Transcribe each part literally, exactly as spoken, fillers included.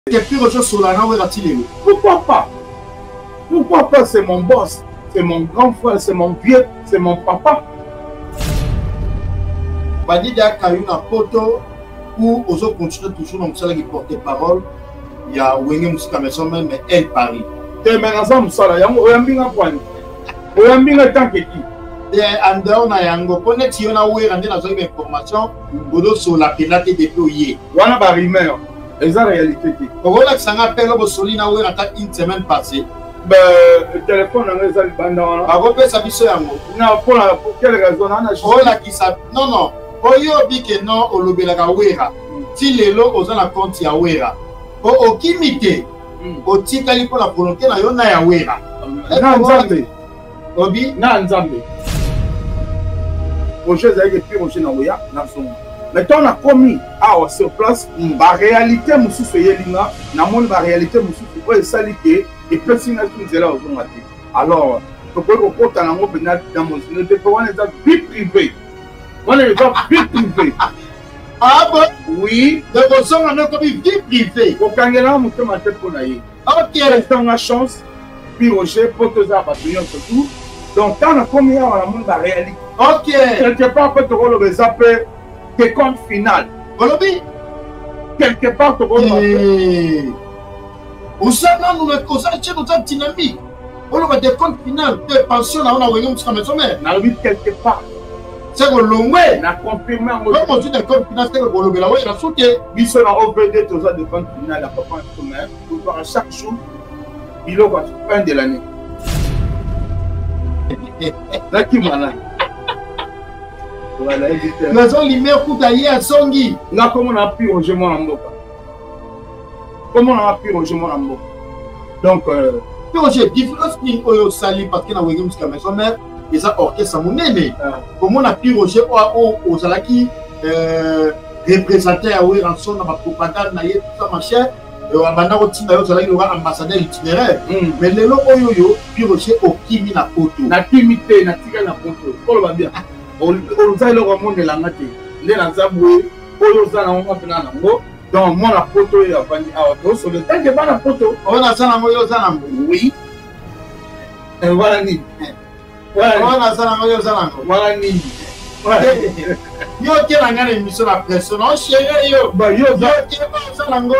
Pourquoi pas? Pourquoi pas? C'est mon boss, c'est mon grand frère, c'est mon vieux, c'est mon papa. Badida a eu une photo où on continue toujours dans celle qui porte parole. Il y a Wenge Moussika Maison même, mais elle Paris. Et maintenant, ça me sort là, il y a un bien point. Il y a un bien temps qui et en dehors na yango connaître si on a oué rendre la zone d'information bodo sur la pénate déployée wana ba rumeur et ça réalité qui voilà que ça appelle au solina oué rata une semaine passée ben le téléphone en les banda a repé sa biso yango non pour la pour quelle raison on a voilà qui ça non non oyo bi que non o lobela ka ouera ti lelo oza na compte ya ouera o okimité o tikali pour la volonté na yo na ya ouera na nzambe obi na nzambe projet est plus projet dans Oya, mais on a commis à sur place la réalité musu feyelinga na mon la réalité musu ko salité et personne qui est là aujourd'hui. Alors to ko ko tana ngo bena dans mon ne te pas on est vie privée. On est dans vie privée. Ah bon oui, de vos sont on a comme vie privée. Ko kangela mutu ma tête pour naïe. OK, on a chance puis roger pour que ça bataillon surtout. Donc on a commis à la monde la réalité. Ok. Quelque part, peut-être que le appelle des comptes final. Quelque part, tu vois. Où ça, nous ne causons pas de dynamique. On a des comptes final. Des pensions, on a envoyé un petit peu de quelque part. C'est que l'on a confirmé. Comme on dit des comptes final, c'est que l'on a sauté. Ils sont en O V D, tous des comptes final, la papa et chaque jour, il est à la fin de l'année. Là, qui m'a là? Mais on lui met un coup d'ailleurs à Songi. Là, comment on a pu ronger mon amour? Comment on a pu ronger mon amour? Donc, euh. J'ai différence qui est sali parce que la Wenge Moussika Maison mère, et ça orchestre mon aîné. Comment on a pu ronger au Zalaki représenté à Oué Ranson dans ma propagande, tout ça, machin. Et on a un ambassadeur itinéraire. Mais les lots oyo, puis rocher au Kimi na Poto. Na Kimité, na Tika na Poto. Pour le bien. On a le roman de la maté. Les Nazaboué, Oyoza na Omo Pena Nango. Donc, moi la photo est à Auto. Sur le temps que pas la photo. On a ça na Oyoza Nango. Oui. Et voilà ni. On a ça na Oyoza Nango. Voilà ni. Yo qui a gagné l'émission la presse. Non, chérie, yo. Bah, yo, yo qui a pas ça Nango.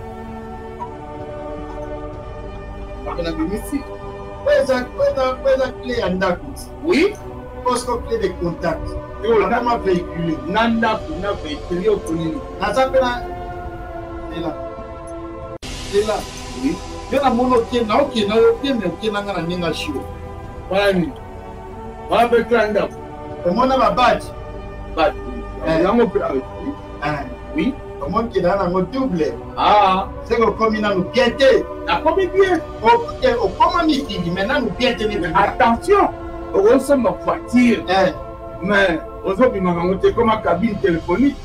Oui, parce qu'on clé de contact. On a vraiment véhiculé. Nanda, on a véhiculé au Polini. Nasa pena. C'est là. C'est là. Oui. Il y a un mono qui est là, qui est là, qui est là, qui est là, qui est là, qui est là. Voilà. Voilà, avec Nanda. Le monde a ma badge. Badge. Oui. Le monde qui est là, on a double. Ah. C'est que comme il a nous piété. Ah, comme il vient. Au comment il dit, maintenant nous piété. Attention. On se ma voiture. Mais aujourd'hui, nous avons monté comme une cabine téléphonique.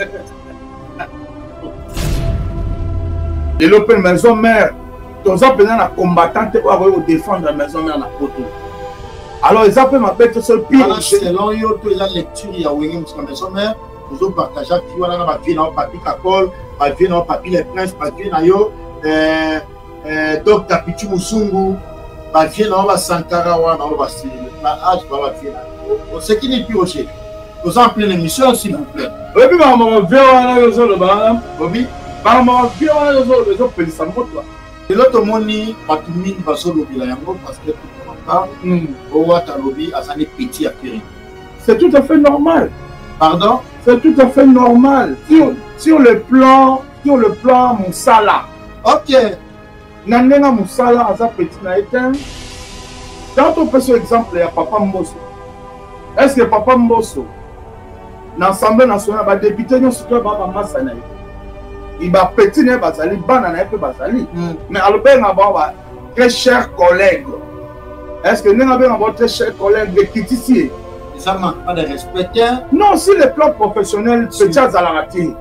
Et l'open maison mère, tous les gens la combattante pour défendre la maison mère dans la photo. Alors, ils appellent ma bête sur le pire. Selon eux, tous les lectures, il y a Wenge Moussika Maison mère. Nous avons partagé qui voilà dans ma vie dans papier Kakol, ma vie dans papier les princes, ma vie dans yo, docteur Pichu Musungu, ma vie dans ma Sankara wa dans ma style, ma âge dans ma vie là. Ce qui n'est plus rocher. Nous en pleine émission s'il vous plaît. Oui, mais maman, viens là les autres là. Oui, maman, viens là les autres, les autres pays ça monte là. Et l'autre moni, pas tout le monde va se lobby là yango parce que tout le monde parle. Au wata lobby à ça n'est petit à faire. C'est tout à fait normal. Pardon? C'est tout à fait normal. Sur, sur le plan, sur le plan Moussala. Ok. Nandenga Moussala à sa petite naïten. Quand on fait ce exemple, il y a Papa Mbosso. Est-ce que Papa Mbosso, dans l'Assemblée nationale, va député nous sur le bas Massana. Il va petit ne bazali, banana peu bazali. Mais à l'obé n'a pas très chers collègues. Est-ce que nous avons très chers collègues de Kitisi? Ça manque pas de respect. Non, sur le plan professionnel, petit à la raté.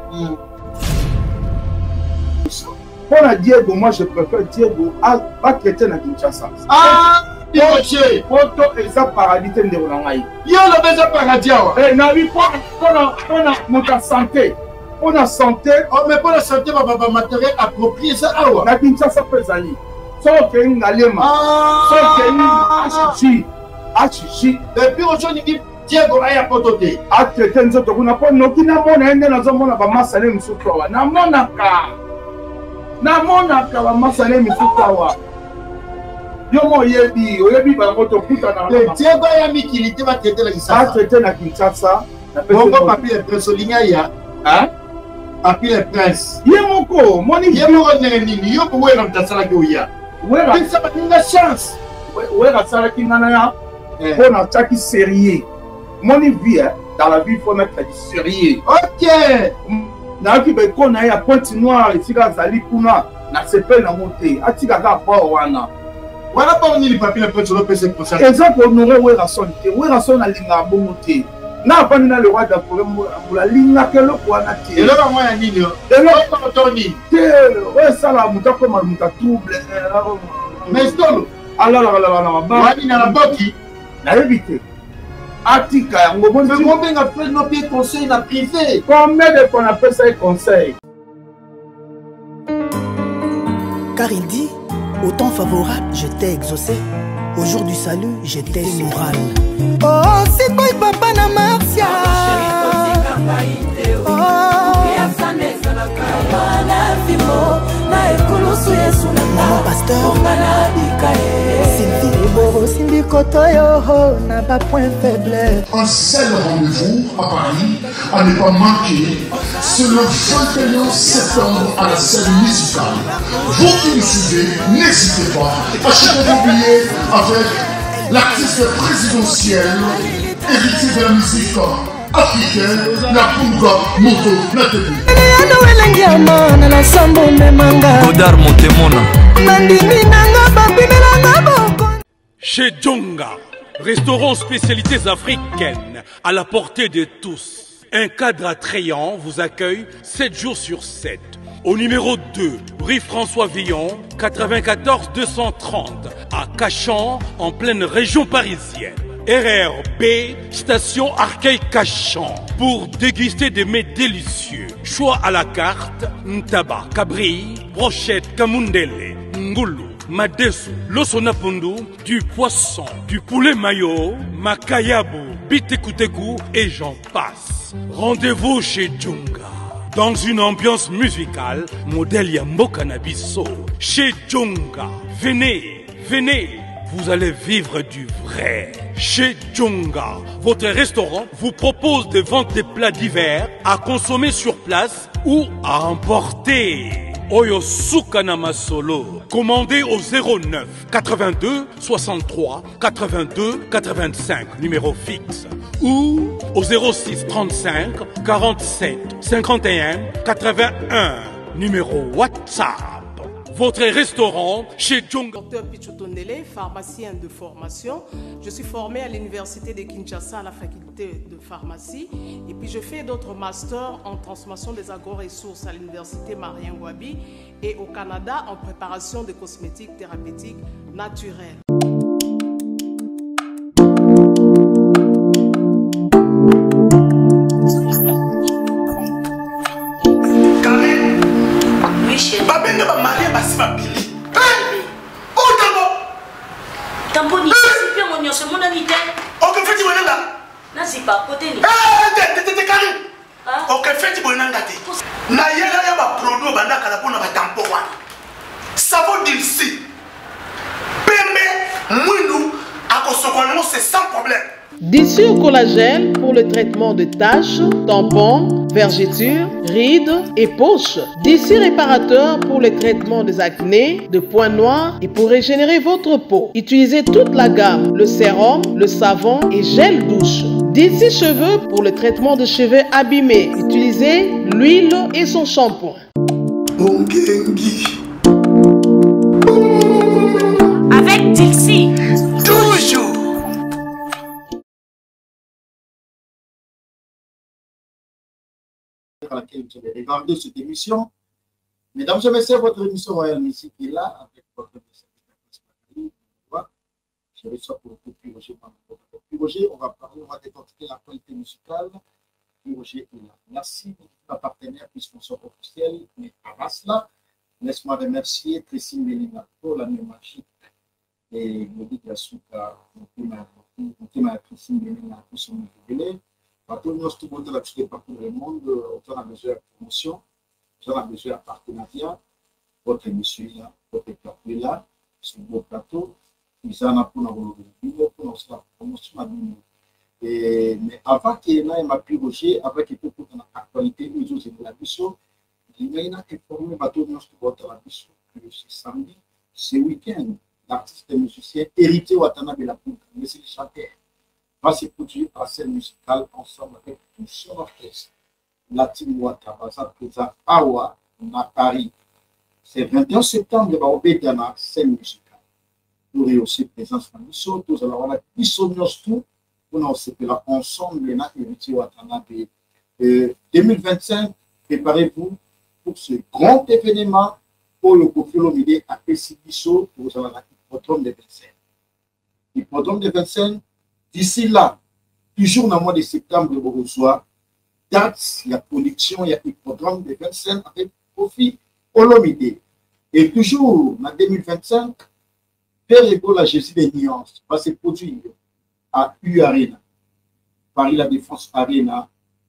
Pour la Diego, moi je préfère Diego à pas chrétien à Kinshasa. Ah, Dieu, photo et ça paradis de Ronangaï. Yo le besoin paradis. Eh, n'a vu pas, on a, on a notre santé. pour la santé. Oh, mais pour la santé, ma matériel approprié, ça, ah ouais. La Kinshasa peut aller. Sauf qu'il y a une galema. Sauf qu'il y a une achichi. Achichi. Depuis aujourd'hui, il dit Diego Aya Potote. A traité nous autres, on n'a pas noté na mona ende na zomona ba masale musukawa. Na mona ka. Na mona ka ba masale musukawa. Yo mo yebi, oyebi ba moto kuta na. Le Diego Aya Mikilité va traiter la Kinshasa. A traité na Kinshasa. Bongo papier le prince Olignaya. Hein? Papier le prince. Yemoko, moni Yemoko nini, yo ko wera mtasala ki oya. Wera ça va une chance. Wera sala ki nana ya. Bon na chaki sérieux. Moni vie dans la vie faut mettre du sérieux. OK. Na ki be ko na ya pointe noire etika zali kuna na sepel na monter. Atika ka pa wana. Wana pa ni le papier le prince le P C pour ça. Exemple honorer Wera son te. Wera son na linga bongote. Na pas le roi de la ligne que le point natif. Et là, moi, il y a un autre Tony. Ouais, ça là, mouta comme un mouta trouble. Mais c'est tout. Alors, là, là, là, là, il y a un boki. La évité. Atika, on va dire combien on fait nos pieds conseils dans privé. Combien de qu'on appelle ça conseil? Car il dit, au temps favorable, je t'ai exaucé. Au jour du salut, j'étais moral. Oh, c'est quoi papa na Marcia? Oh, maman pasteur Sylvie Kotoyo n'a pas point faible. Un seul rendez-vous à Paris à ne pas manquer, c'est le vingt et un septembre à la scène musicale. Vous qui nous suivez, n'hésitez pas, achetez vos billets avec l'artiste présidentiel, héritier de la musique africaine, la Punga Moto Natebu. Godard Montemona. Chez Djonga, restaurant spécialités africaines à la portée de tous. Un cadre attrayant vous accueille sept jours sur sept. Au numéro deux, rue François Villon, quatre-vingt-quatorze deux cent trente, à Cachan, en pleine région parisienne. R R B, station Arcueil-Cachan, pour déguster des mets délicieux. Choix à la carte, ntaba, cabri, brochette, kamundele, ngulu, madesu, losonapundu, du poisson, du poulet mayo, makayabu, bitekuteku et j'en passe. Rendez-vous chez Djonga. Dans une ambiance musicale, modèle Yambo Cannabiso. Chez Djonga. Venez, venez, vous allez vivre du vrai. Chez Djonga, votre restaurant vous propose de vendre des plats divers à consommer sur place ou à emporter. Oyo Sukana Masolo. Commandez au zéro neuf quatre-vingt-deux soixante-trois quatre-vingt-deux quatre-vingt-cinq, numéro fixe. Ou au zéro six trente-cinq quarante-sept cinquante et un quatre-vingt-un, numéro WhatsApp. Votre restaurant chez Djonga. Docteur Pichotondele, pharmacien de formation. Je suis formé à l'université de Kinshasa à la faculté de pharmacie. Et puis je fais d'autres masters en transformation des agro-ressources à l'université Marien Wabi et au Canada en préparation de cosmétiques thérapeutiques naturelles. Tamponi, c'est bien mon c'est mon ami. Ok, fais-tu bonheur là? Non, c'est pas côté. Eh, t'es t'es carré. Ok, fais-tu bonheur là? Na yela ya ba produit banda kala pona ba tampon wana. Savon d'ici. Pembe, mwindu, akosokono c'est sans problème. D'ici au collagène pour le traitement de taches, tampons, vergetures, rides et poches. D'ici réparateur pour le traitement des acnés, de points noirs et pour régénérer votre peau. Utilisez toute la gamme, le sérum, le savon et gel douche. D'ici cheveux pour le traitement de cheveux abîmés. Utilisez l'huile et son shampoing. Avec Dixie. Toujours. À laquelle vous avez regardé cette émission. Mesdames et messieurs, votre émission Royal Music est là avec votre je reçois pour le Roger. On va parler, on va décortiquer la qualité musicale Roger est là. Merci à partenaire puis sponsor officiel, mais avant cela, laisse-moi remercier Tracy Melina pour la magique et Modi Yasuka, qui m'a Tracy Melina pour son révélé. Par tout le tout monde de partout le monde, on a besoin de promotion, on a besoin de partenariat. Votre émission est là, votre plateau est là, sur vos plateaux. Ils en ont pour nous pour nous faire promotion. Mais avant qu'il y ait ma plus Roger, avec qu'il faut qu'on ait l'actualité, nous aussi de la mission, il y a informé bateau de votre la mission que ce samedi, ce week-end, l'artiste et musicien héritier Watanabe la Poudre, mais c'est le chanteur, va se produire à scène musicale ensemble avec tout son orchestre. Latin Watanabe, ça présente Awa, à Paris. C'est le vingt et un septembre, au Bédana, scène musicale. Nous avons aussi présence dans la mission, nous allons avoir la mission tout pour nous séparer ensemble, les héritiers Watanabe. deux mille vingt-cinq, préparez-vous pour ce grand événement pour le Kofi à Pessibiso pour l'hippodrome de Vincennes. L'hippodrome de Vincennes, d'ici là, toujours dans le mois de septembre, vous reçoit date, il y a production, il y a l'hippodrome de Vincennes avec Kofi Olomide. Et toujours en deux mille vingt-cinq, Père Ego, la Jésus des nuances, va se produire à U Arena, Paris La Défense Arena,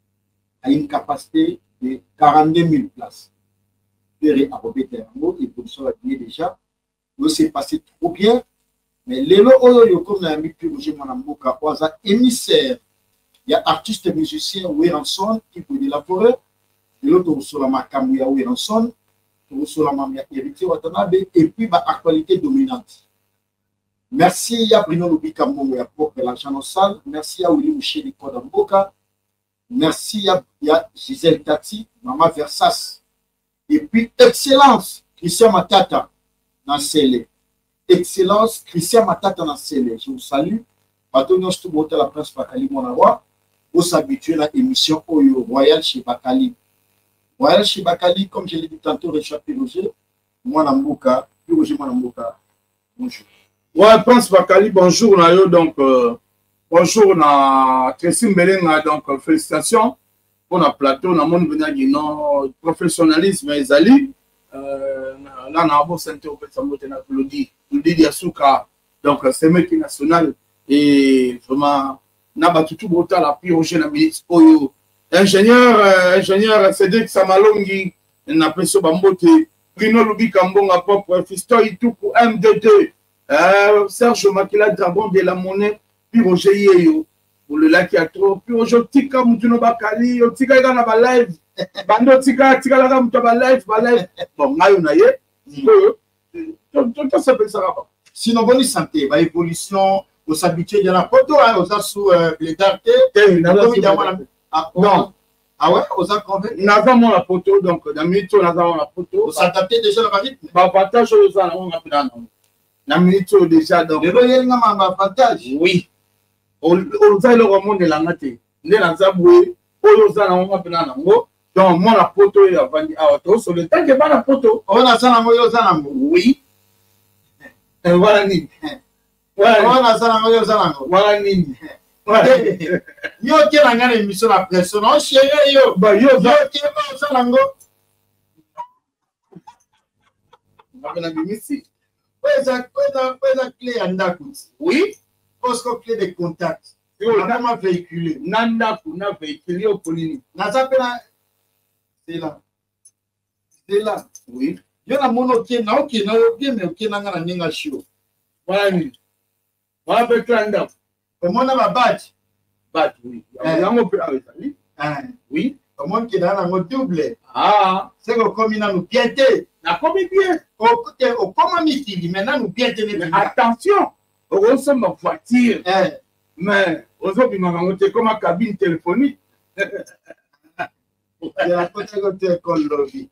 à une capacité de quarante-deux mille places. Père à Robert Terrango, et pour ça, la déjà, nous s'est passé trop bien, mais les lots, comme on a mis plus Roger Manamboka, on a émissaire, il y a artiste et musicien Weranson qui peut élaborer, et l'autre sur la Makamouya Weranson, sur la Mamia héritier Watanabe, et puis ma actualité dominante. Merci à Bruno Lubikambo pour l'argent en salle, merci à Willy Mouché Nicolas Mboka. Merci à, à Gisèle Tati, Maman Versas. Et puis, excellence, Christian Matata, dans Célé. Excellence, Christian Matata, dans Célé. Je vous salue. Bateau, nous sommes à la presse Bakali Monawa. Vous s'habituez à l'émission Oyo Royal chez Bakali. Royal chez Bakali, comme je l'ai dit tantôt, Richard Piroger, moi Namboka, Piroger Manamboka. Bonjour. Ouais, Prince Bakali, bonjour. Donc, euh, bonjour, na Tracy Melenga, donc félicitations pour le plateau, na mon venir professionnalisme ezali euh là na abo santé au Petsambote na Claudie, Claudie Yasuka, donc c'est mec national et vraiment na batutu bota la pioche na milice oyo ingénieur euh, ingénieur Cédric Samalongi na presso bambote Bruno Lubikambonga propre Fisto Ituku M D D euh Serge Makila Dragon de la Monnaie puis Roger Yeyo pour le lac à trop puis Roger Tika Mutuno Bakali Tika dans la live bando Tika Tika la gamme ba live ba live bon ngayo na ye tout tout ça peut ça va sinon bonne santé ba évolution au s'habituer de la photo aux sous les darté non ah ouais aux a convaincu n'a mon la photo donc dans minute on a la photo s'adapter déjà le rythme ba partage aux a on a pris na minute déjà donc le yenga ma partage oui on a le roman de la ngate ne na zabwe oyo za na on pena nango donc moi la photo ya vandi a to sur le temps que ba la photo on a ça na moyo za nango oui et voilà ni voilà on a ça na moyo za nango voilà ni yo ke na ngana émission la presse non chérie yo ba yo za ke ba za nango ba na bimisi Pesa, pesa, pesa clé à Ndakout. Oui. Parce que clé de contact. Et on a ma véhiculé. Nandakou, na véhiculé au Polini. N'a pas là. C'est là. C'est là. Oui. Il y a mon ok, na ok, na ok, mais ok, na ngana ninga show. Voilà ni. Voilà peut Nandakou. Comment on a ma badge? Badge, oui. On a peut avec lui. Oui. Comment qui dans la double. Ah. C'est que comme il a nous piété. Na comme bien. Au côté, au comment il maintenant nous piété. Attention. On se ma voiture. Mais aux autres, ils m'ont monté comme une cabine téléphonique. Il y a la côté côté comme lobby.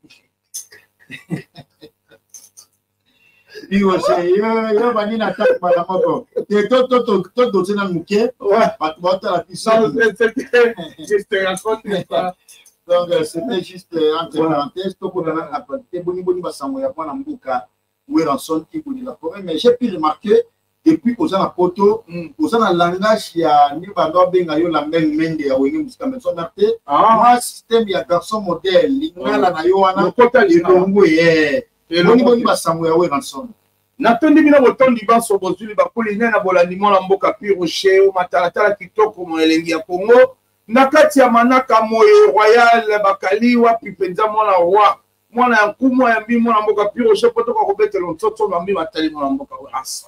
Il va se, il va, il va venir à table madame Moko. Et tout, tout, tout, tout, tout, c'est dans le mouquet. Ouais. Pas de la puissance. C'était juste un raconte pas. Donc, c'était juste entre parenthèses. Tout pour la raconter. Boni boni basango ya kwa na mbuka. Weranson qui vous dit la forêt. Mais j'ai pu remarquer et puis aux na poto aux na langage ya ni bando benga yo la même mende ya wenge musika maison d'arte moi système ya garçon modèle lingala na yo wana lokota lilongo eh et boni boni basango ya we ranson natondi bino botondi baso bozuli bakuli na bolandi mwana mboka piroche o matalatala kitoko mo elengi ya Congo na kati ya manaka moye royal bakali wapi penza mwana roi mwana ya nkumu ya mbi mwana mboka piroche poto ko betela ntoto na mbi matali mwana mboka we asa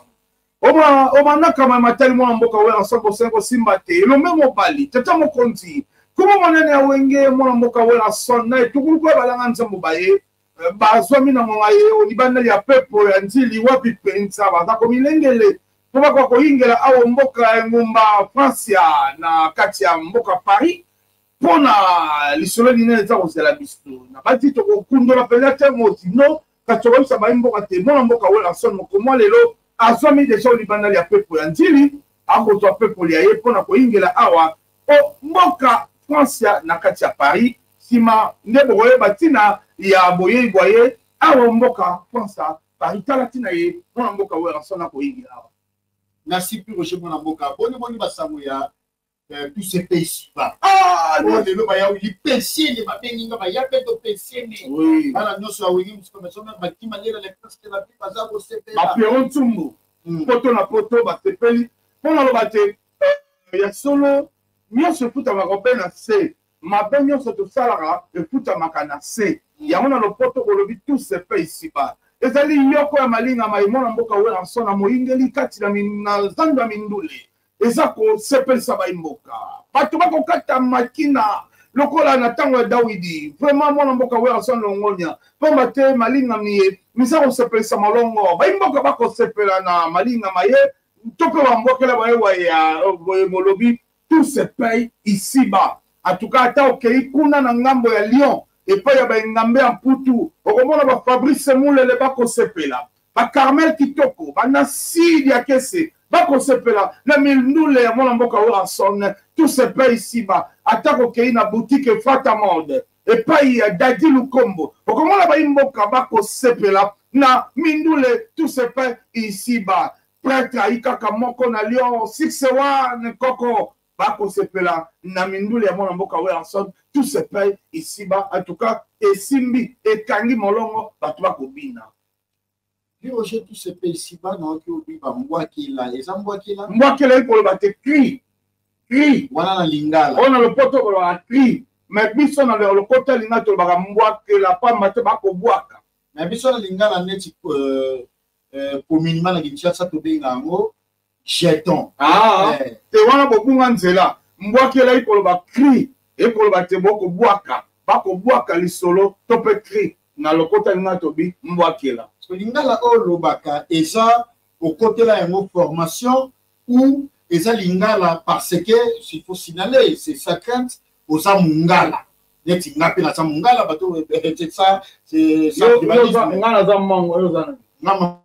Oma oma nakama matali mwana mboka we ensemble cinq simba te le même bali tata mokonzi kuma mwana ya wenge mwana mboka we ensemble na tukulu ko balanga nzambo baye bazwami na mwangaye onibanda ya pepo ya nzili wapi penza baza ko milengele kuba kwa koingela awo mboka ngumba Francia na kati ya mboka Paris pona lisolo linene za kozela biso na bati to kundola pelate mozino katoro sa ba mboka te mwana mboka we ensemble ko lelo azwami deja olibanda ya pepo ya nzili akoto pepo ya ye pona koingela awa o mboka Francia na kati ya Paris sima ndebo boye batina ya boye boye awa mboka Francia Paris talatina ye mwana mboka we rasona koingela awa na sipi roche mwana mboka boni boni basango ya tous ces pays là ah le le ba ya li pensier le ba benga ba ya peto pensier ni oui bana nyoso awengi musiko soma bakima lera le presque la vie baza ko sepe ba peron tumbo poto na poto ba sepeli pona lo bate ya solo nyoso futa makope na se mabe nyoso to salara e futa makana se ya mona lo poto ko lobi tous ces pays ici ba ezali yoko ya malinga maimona mboka we ansona moingeli kati na mina zanda mindule ezako sepelisa baimboka bato bakokata makina lokola na tango ya Dawidi vraiment mwana mboka we ansona longonya pamba te malinga miye misako sepelisa malongo baimboka bakosepela na malinga maye tope bambokela bayewa ya molobi tout se paye ici bas en tout cas ata okei kuna na ngambo ya Lyon epai ya baengambe ya mputu okomona ba Fabrice Mulele bakosepela ba Carmel Kitoko ba Nasidi ya kese bakosepela na mindule ya mwana mboka we ansona tout se paye ici bas ata okei na boutique Fata Mode epai ya Dadi Lukombo okomona baimboka bakosepela na mindule tout se paye ici bas prêtre aikaka moko na Lyon six one koko bakosepela na mindule ya mwana mboka we ensemble tout se paye ici bas en tout cas esimbi ekangi molongo bato bakobina Roger tout se paye ici bas na ki obi ba mbwakila eza mbwakila mbwakila iko ba te cri cri wana na lingala ona le poto ko ba cri mais biso na le côté linga to ba mbwakila pa mate bakobwaka mais biso na lingala neti euh euh pour minimum na Kinshasa to benga ngo jeton ah te wana bobunga nzela mbwakila iko ba cri iko ba te bokobwaka bakobwaka lisolo to pe cri na le côté linga to bi mbwakila lingala o lobaka eza au côté là une formation ou eza lingala parce que il faut signaler c'est sa crainte aux mungala neti ngapi na sa mungala bato c'est ça c'est ça ngala za mongo yo zana ngama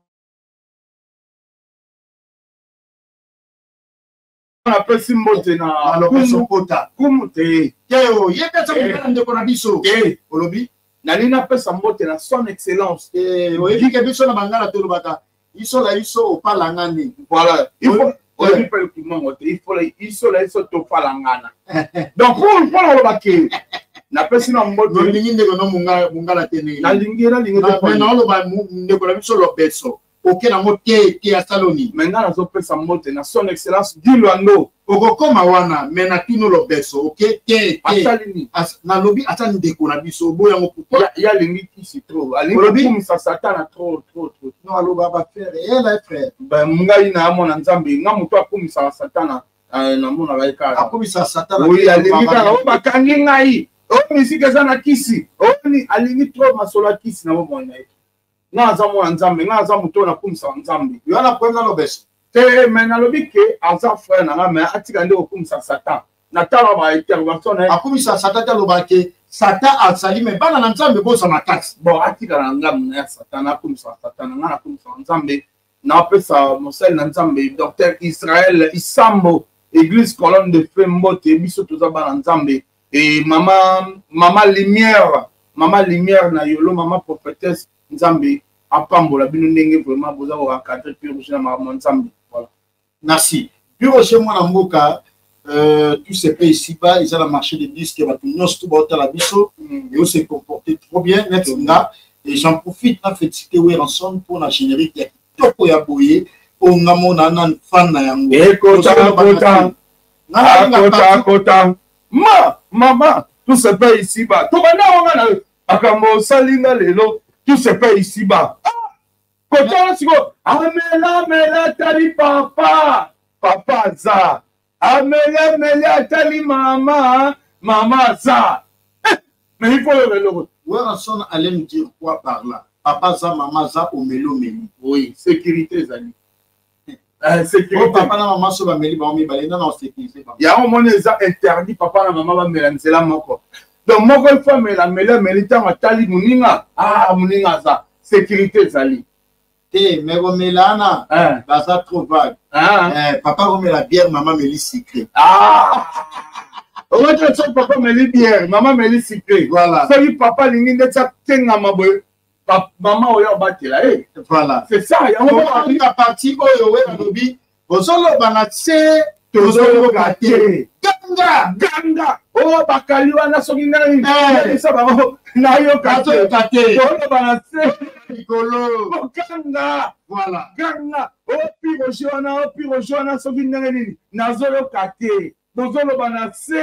na pesi mbote na alopeso kota kumute keo yeka sa mungala ndeko na biso ke olobi nalina pesa mbote na son excellence et oyebi ke biso na bangala to lobaka iso la iso opalangani voilà il faut oyebi pe le kimongo te il faut la iso la iso to palangana donc pour pour le baké na pesi na mbote no lingi ndeko no mungala mungala tene na lingi na lingi na na loba ndeko la biso lobeso oke na mote ke ya saloni maintenant na zo pesa mbote na son excellence Dilwando okokoma wana me na tino lobeso oke ke asalini na lobi atani ndeko na biso boya ngo ya ya lingi kisi trop alingi kumisa satana trop trop trop no aloba ba frère et la frère ben mungai na mona nzambe nga muto akumisa satana na mona baika akumisa satana oui alingi kana o bakangi ngai o misike za na kisi o ni alingi trop masola kisi na mo na nga za mona nzambe nga za muto na kumisa nzambe yo na kwenza lobeso te mena lobike aza frère na nga me atika nde okumisa satan na tala ba intervention na akumisa satan ta lobake satan asali me bana na nzambe bosa makasi bon atika na ngamu na satan akumisa satan nga na kumisa nzambe na pesa mosel na nzambe docteur Israël Isambo église colonne de feu mbote biso toza bana nzambe et mama mama lumière mama lumière na yolo mama prophétesse nzambe apambola bino ndenge vraiment boza ko encadrer puis rougir na mama nzambe voilà Merci. Bureau chez moi, dans Mboka, euh, tous ces pays ici-bas, ils ont le marché des disques, ils ont tout bâti à la biso, et ils se comporté trop bien, et j'en profite, en fait, citer Weranson pour la générique, il y a Toko Yaboye, pour Namona Nan Fan Nayango. Et Kota, Kota, Kota, Kota, Ma, Maman, tous ces pays ici-bas, tout le monde, Akamo Salina Lelo, tous ces pays ici-bas. Kota, c'est quoi? Amela, Mela, Tali, Papa, Papa Za. Amela, Mela, Tali, Maman, Maman Za. Mais il faut le vélo. Weranson allait me dire quoi par là? Papa Za, Maman Za, au Melo Meli. Oui, sécurité, Zali. Euh, sécurité. Oh, papa et maman sont Meli, bah, on m'y non, non, sécurité. Il y a un moment où ils ont interdit papa et maman va mélanger la moko. Donc, moi, il faut mélanger, mais il y a un tali, Mouninga. Ah, Mouninga, ça. Sécurité, Zali. Eh, mais vous mélana, bah, ça trop vague. Papa, vous met la bière, maman, me lit secret. Ah! On va dire que papa me lit bière, maman me lit secret. Voilà. Ça y papa, l'ingin de ça, tenga maboy. Maman, on y a battu là, eh. Voilà. C'est ça, il y a un moment où la partie, oh, oui, on oublie. Vous allez banatse, vous allez gâter. Ganga! Ganga! Oh, bakali wana soki ngai. Eh, ça va. Na yo gâter, gâter. Oh, banatse. Nicolo. Ganga! Voilà. Ganga! Oh, piro jona, oh, piro jona soki ngai. Na zolo gâter. Bozolo banatse.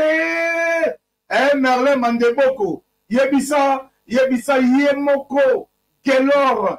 Eh, Merlin Mandeboko. Yebisa, yebisa yemoko. Gelor,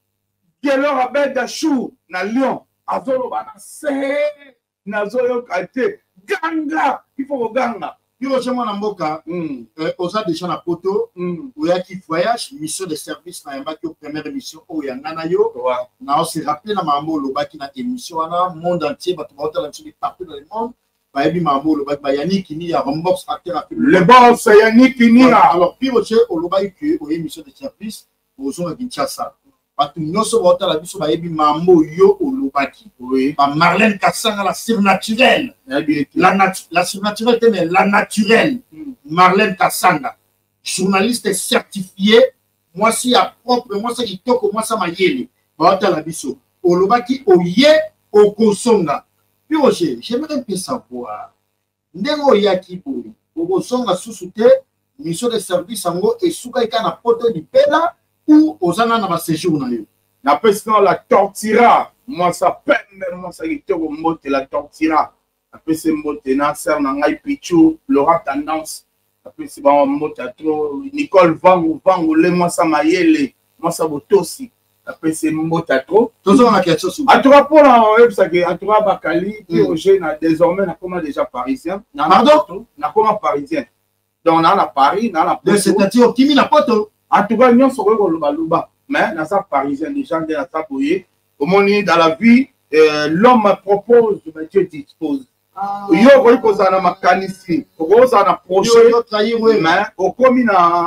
Gelor Abed Dachou, na Lyon, Azolo Banase, Nazolo Kate, Ganga, il faut Ganga. Puis au chemin en Mboka, aux a déjà na poto, où y a qui voyage, mission de service na yamba qui au première émission, où y a Nanayo, na on s'est rappelé na maman le baki na émission, na monde entier, bah tu vas entendre la partout dans le monde. Bah ebi maman le baki, bah Yannick qui n'y a rembourse acteur. Le boss Yannick qui n'y a. Alors puis au chemin au le baki qui est émission de service. Aux à Kinshasa. Parce que nous sommes à la biso baebi mambo yo olobaki. Oui. Par Marlène Kassanga la surnaturelle. La natu la surnaturelle mais la naturelle. Marlène Kassanga. Journaliste certifié. Moi si à propre moi ça qui toko moi ça mayele. Ba à la biso. Olobaki oye okosonga. Puis Roger, j'aimerais bien savoir. Ndego yaki boy. Okosonga susute mission de service ango et souka ikana poto di pela. Ou aux ananas à séjour na yo. La personne la tortira. Moi ça peine moi ça qui te remonte la tortira. La personne monte na ser na ngai pichu Laura tendance. La personne va monte trop Nicole Van ou Van ou le moi ça mayele. Moi ça botosi. La personne monte trop. Toujours on a quelque chose. À trois pour la web ça que à trois Bakali qui Roger na désormais na comment déjà parisien. Pardon? Na comment parisien. Donc on a à Paris, on a la c'est-à-dire optimi la poto. En tout cas, nous sommes au mais dans sa parisien, les gens de la Saboye, au moment dans la vie, euh, l'homme propose, mais Dieu dispose. Il y a un peu de mécanisme, il y a un projet, mais au commun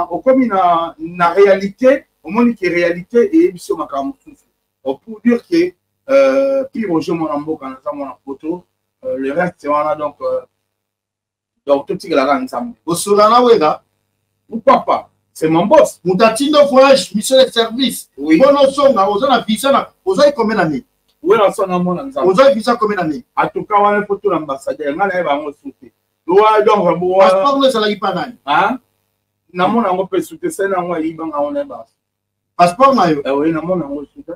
na réalité, au moment qui est réalité, et il y a un pour dire que, euh, puis Roger Monambo, quand on a mon photo, le reste, c'est donc, donc tout ce qu'il a ensemble. Au Solana, oui, là. Pourquoi pas? C'est mon boss. Moutatindo voyage, mission de service. Oui. Bon, on sonne, on a visa, on a combien d'années? Oui, on sonne à mon ensemble. On a visa combien d'années? En tout cas, on a une photo l'ambassadeur. On a un souté. Loi donc, bon. Passeport, ne s'allait pas nan. Hein? Na mon on peut souté, c'est na moi, il va on est bas. Passeport, na yo? Eh oui, na mon on souté.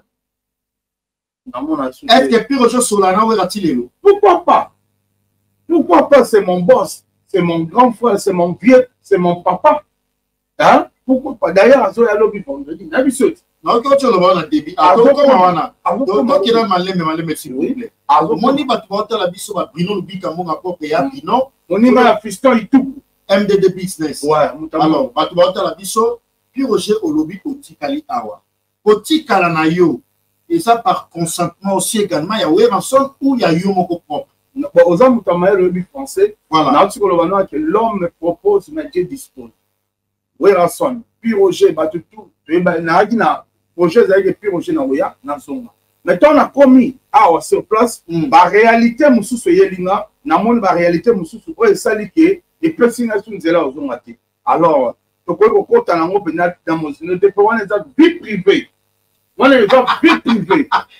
Na mon on souté. Est-ce que pire chose sur la nave est-il? Pourquoi pas? Pourquoi pas? C'est mon boss, c'est mon grand frère, c'est mon vieux, c'est mon papa. Hein? Pourquoi pas? D'ailleurs, à Zoya Lobby vendredi, n'a vu ce. Non, quand tu le vois, on a débit. Ah, donc, comment on a? Donc, il a malé, mais malé, s'il vous plaît. Ah, mon n'y va te voir la biso, va brino le bic à mon rapport et à Bino. On y va la fiston et tout. M D D business. Ouais, alors, va te voir la biso, puis Roger au lobby au Tikali Awa. Au Tikalanayo. Et ça, par consentement aussi également, il y a Weranson ou il y a Yomoko propre. Aux hommes, tu as le lobby français. Voilà. Que l'homme propose, mais Dieu dispose. Weranson, puis Roger, bah tout, tu na Roger Zaïge, puis Roger Naoya, Nansonga. Maintenant, on a commis, ah, sur place, la réalité, Moussou Yelinga, na mon la réalité, Moussou, ouais, ça l'est que, et personne n'a su là aux hommes. Alors, tu peux au côté dans mon pénal, dans mon zone, tu peux avoir des vie privée. On est dans vie privée.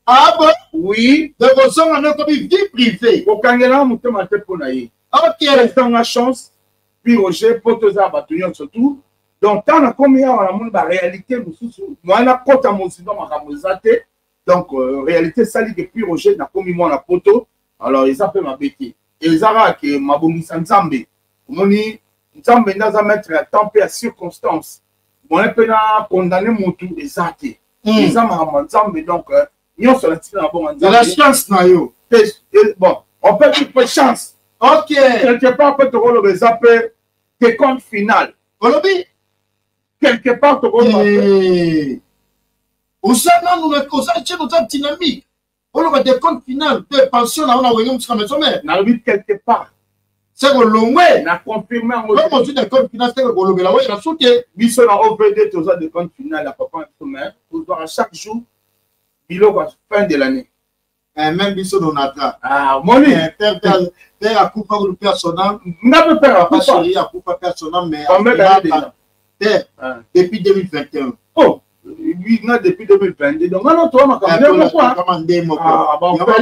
Ah bon? Oui. De vos hommes, on a comme vie privée. Au Kangela, mon thème a été pour naïe. Ok. On a chance. Puis Roger, pour tous les abattus, surtout. Donc, tant combien on a mon la réalité, moi, on a côté à mon sinon, ma ramosate. Donc, euh, réalité, ça dit que puis Roger n'a commis moi la photo. Alors, ils appellent ma bêtise. Et ils ont que ma boumi Sanzambe. Mon ni, Nzambe n'a mettre à temps et à circonstance. Mon épée n'a condamné mon tout exacté. Ils ont ma Nzambe, donc, ils ont sur la tire bon Nzambe. La chance, Nayo. Bon, on peut dire pas chance. Ok. Quelque part, peut-être qu'on les appelle des comptes finales. Olobi. Quelque part, tu vois. Au sein, nous avons une dynamique. On a des comptes finales, des pensions, on a une maison mère. On a quelque part. C'est que l'on a confirmé. On a des comptes finales, c'est que l'on a sauté. Nous sommes en O V D, tous des comptes finales, à papa et mère. Pour voir chaque jour, il y a la fin de l'année. Même biso on a. Ah, mon Dieu. Père, père, à coup pour le personnel. N'a pas peur, pas chérie, à coup pour personnel, mais. Père, depuis deux mille vingt et un. Oh, oui, depuis deux mille vingt-deux. Donc, non, toi, ma commande, pourquoi? Ah, bon, on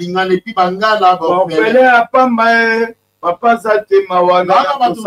fait là, pas mal. Papa Zate Mawana.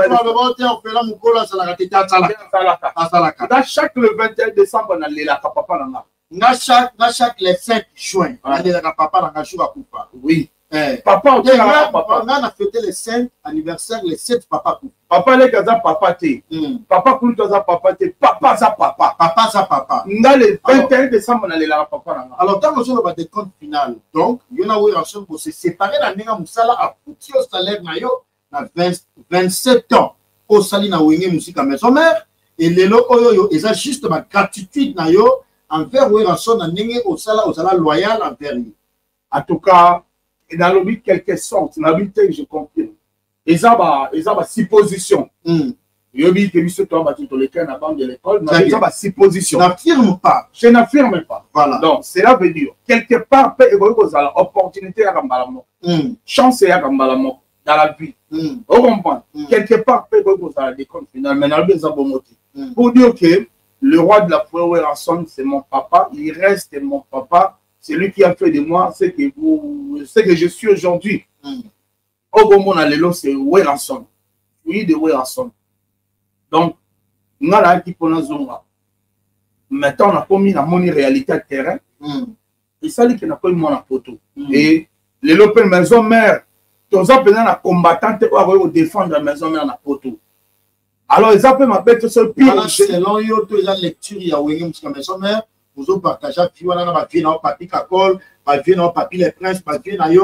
Dans chaque le vingt et un décembre, on a les la papa nanga. Na chaque na chaque les cinq juin, on a les la papa nanga jour à coupa. Oui. Papa, on a fêté les cinq anniversaires, les sept papa coupa. Papa les kaza papa te. Papa Kulutoza papa te. Papa za papa. Papa za papa. Dans le vingt et un décembre, on a les la papa nanga. Alors, quand on a des comptes finales, donc, il y en a eu en pour se séparer la Nenga Moussala à foutu au salaire nayo na vingt-sept ans. Au sali na wenge musique à maison mère. Et les lots, ils ont juste ma gratitude nayo envers Ouéranson na Nenga au sala au sala loyal envers lui. En tout cas, dans le but quelque sorte, dans le but je confirme. Ils ont ils ont six positions. Je dis que monsieur toi battu les cas dans de l'école, mais ils ont six positions. N'affirme pas. Je n'affirme pas. Voilà. Donc cela veut dire quelque part peut évoluer aux opportunités à Gambalamo. Chance à Gambalamo dans la vie. On comprend. Quelque part peut évoluer aux l'école finale, mais dans le besoin bon motif. Pour dire que le roi de la forêt Ranson, c'est mon papa, il reste mon papa. C'est lui qui a fait de moi ce que, vous, ce que je suis aujourd'hui. Au bon moment, c'est Ouéranson. Oui, de Ouéranson. Donc, nous avons un petit peu de zonga. Maintenant, on a commis la monnaie réalité de terrain. Et ça, c'est qu'on a pas eu mon photo. Et les lopes maison mère, tous les combattants qui défendre la maison mère dans la photo. Alors, ils appellent ma bête sur le pire. Selon eux, tous les lectures, il y a une maison mère. Vous avez partagé la vie dans le papier Kakol, la vie dans le papier Les Princes, la vie dans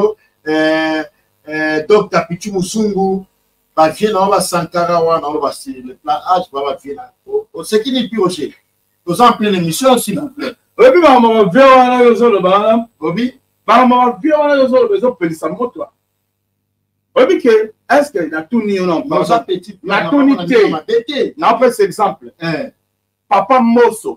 le docteur Pichu Musungu, la vie dans le Sankara, dans le plan H, la vie dans le. Ce qui n'est plus rocher. Vous en plein l'émission, s'il vous plaît. Oui, mais on va voir le bain. Oui, on va voir le bain. Ça montre là. Oui, que est-ce que la tournée ou non? La tournée, on fait cet exemple. Papa Mosso.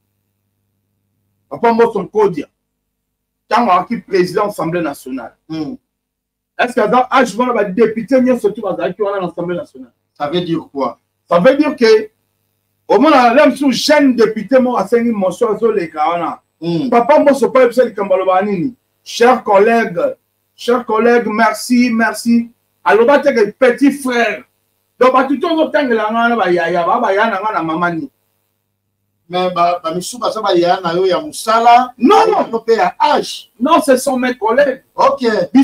Papa Mosso Kodia. Quand on a été président de l'Assemblée nationale. Est-ce que dans l'âge où on a député, il y a surtout dans l'Assemblée nationale? Ça veut dire quoi? Ça veut dire que au moment où on a un jeune député, on a un motion sur les carans. Papa Mosso pas le Kambalobani. Chers collègues, chers collègues, merci, merci. Alors, on a un petit frère. Donc, tout le monde a un maman. Mais non, non, non, ce sont mes collègues. Ok.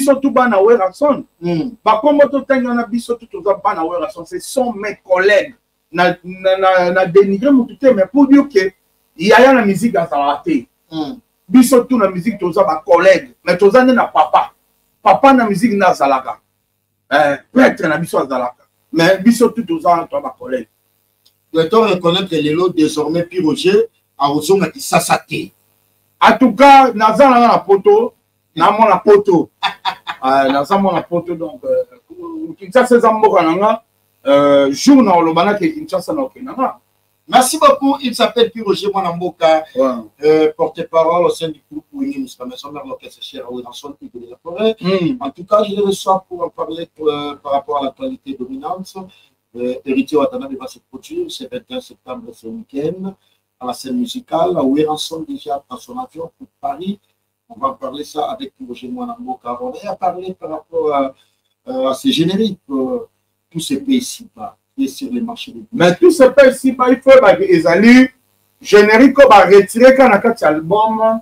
Ce sont mes collègues. Na dénigré mon tout mais pour dire que il y a la musique à s'arrêter. Biso tout la musique tous ma collègue, mais tous na papa. Papa na musique na zalaka. Euh, prêtre na biso zalaka. Mais biso tout tous ma collègue. Doit-on reconnaître les lots désormais Piroger à Ozonga qui s'assaté? En tout cas, Nazan a la poto, Namon la poto. Nazan a la poto, donc, Kinshasa Zamborananga, jour dans le Bana qui Kinshasa Nokinanga. Merci beaucoup. Il s'appelle Piroger Mwanamboka, porte-parole au sein du groupe Winnie Moussamason, l'orchestre cher à Ouéranson et de la forêt. En tout cas, je le reçois pour en parler par rapport à l'actualité dominante. Euh, Héritier Watana va se produire ce vingt et un septembre ce week-end à la scène musicale à Ouéranson déjà dans son avion pour Paris On va parler ça avec Roger Mwanamboka. On va parler par rapport à, euh, à ces génériques, euh, tous ces pays-ci-bas, et sur les marchés de mais tous ces pays-ci-bas, il faut qu'ils allaient générique, qu'on va retirer quand on a un album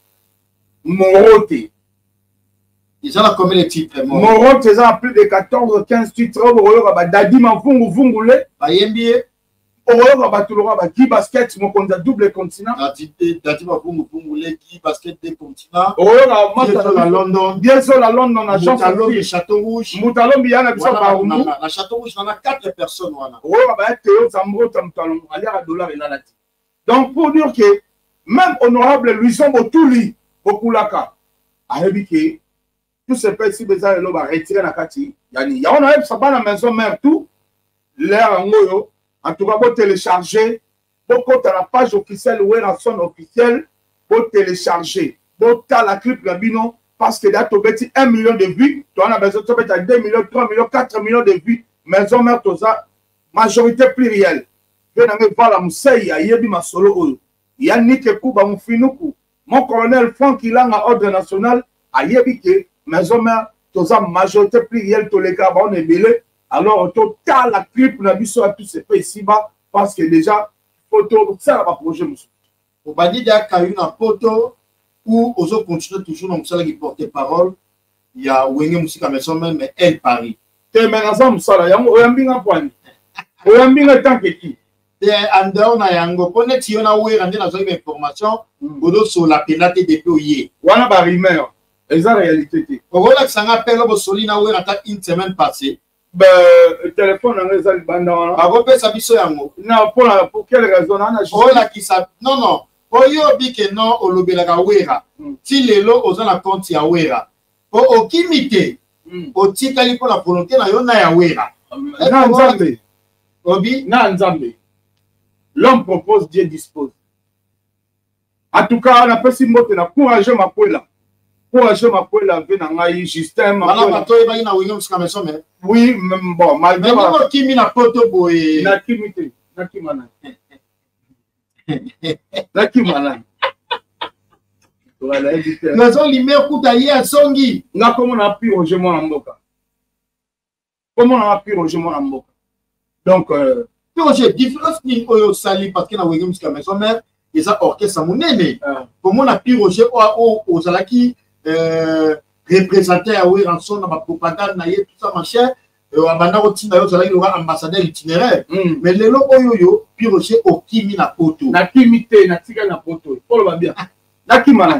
Morote. Ils ont combien de titres? Morote, ils ont plus de quatorze ou quinze titres. Dadi Mafungu Vungule. Bayembi. Oroyo batulora ba qui basket mon konza double continent. Dadi Mafungu Vungule qui basket des continents. Oroyo na la London. Bien sûr la London na chance. Moutalombi Château Rouge. Moutalombi yana biso ba rumu. Na Château Rouge on a quatre personnes wana. Oroyo ba Théo Zambro Tamtalom ali à dollar et là. Donc pour dire que même honorable Louison Botouli Okulaka a dit que tous ces pays besoin de retirer la kati. Yani ya on a ça pas la maison mère tout l'air ngoyo. En tout cas, pour télécharger, pour côté la page officielle ou la son officielle, pour télécharger, pour la clip Gabino, parce que là, tu as un million de vues, tu as besoin de deux millions, trois millions, quatre millions de vues, maison mère, tout ça, majorité plurielle. Je vais voir la mousseille, il y a ma solo, il y a Nike Kouba, mon finoukou, mon colonel Franck, il a un ordre national, à Yébike, maison mère, tout ça, majorité plurielle, tous les cas, on est belé. Alors, au total, la clip, on a vu ça, tout se fait ici-bas, parce que déjà, photo, ça va projet, monsieur. Au badi, il y a une photo où, aux autres, continuent toujours, donc, ça qui porte parole, il y a Wenge Moussika Maison même, mais elle Paris. Et maintenant, ça, il y a un bien point. Il y a un bien temps que qui. Et en dehors, on a un go, on est on a oué, on a une information, on sur la pénalité des pays. On a un rumeur. Et ça, la réalité. Au voilà que ça appelle au Solina, on a une semaine passée. Ben, le téléphone a les albans. A repère sa biso yango. Non, pour, la, pour quelle raison? Oh, la qui sa... Non, non. Oh, yo, bi que non, o lobela ka wera. Si les lots, aux en compte ya wera. Oh, o kimite. O tikali pour la volonté na yo na ya wera. Non, Nzambe. Obi? Non, Nzambe. L'homme propose, Dieu dispose. En tout cas, on a pas si mot na courage ma poela. Courage ma poela ve na ngai Justin ma poela. Oui, même bon, malgré mais qui mis la photo boy. Na kimite, na kimana. Na kimana. Voilà, éditeur. Nous avons l'image koutaye à Songi. Na comment on a pu roger mon amboka. Comment on a pu roger mon amboka. Donc euh Roger, différence ni oyo sali parce que na wenge musika maison mère, ils a orchestre monene. Comment on a pu roger au au salaki euh représenté à oui en son dans ma propagande na tout ça machin euh abanda rotina yo zala yo ambassadeur itinéraire mais le lo oyo yo puis rocher au kimi na poto na kimité na tika na poto pour le bien na kimana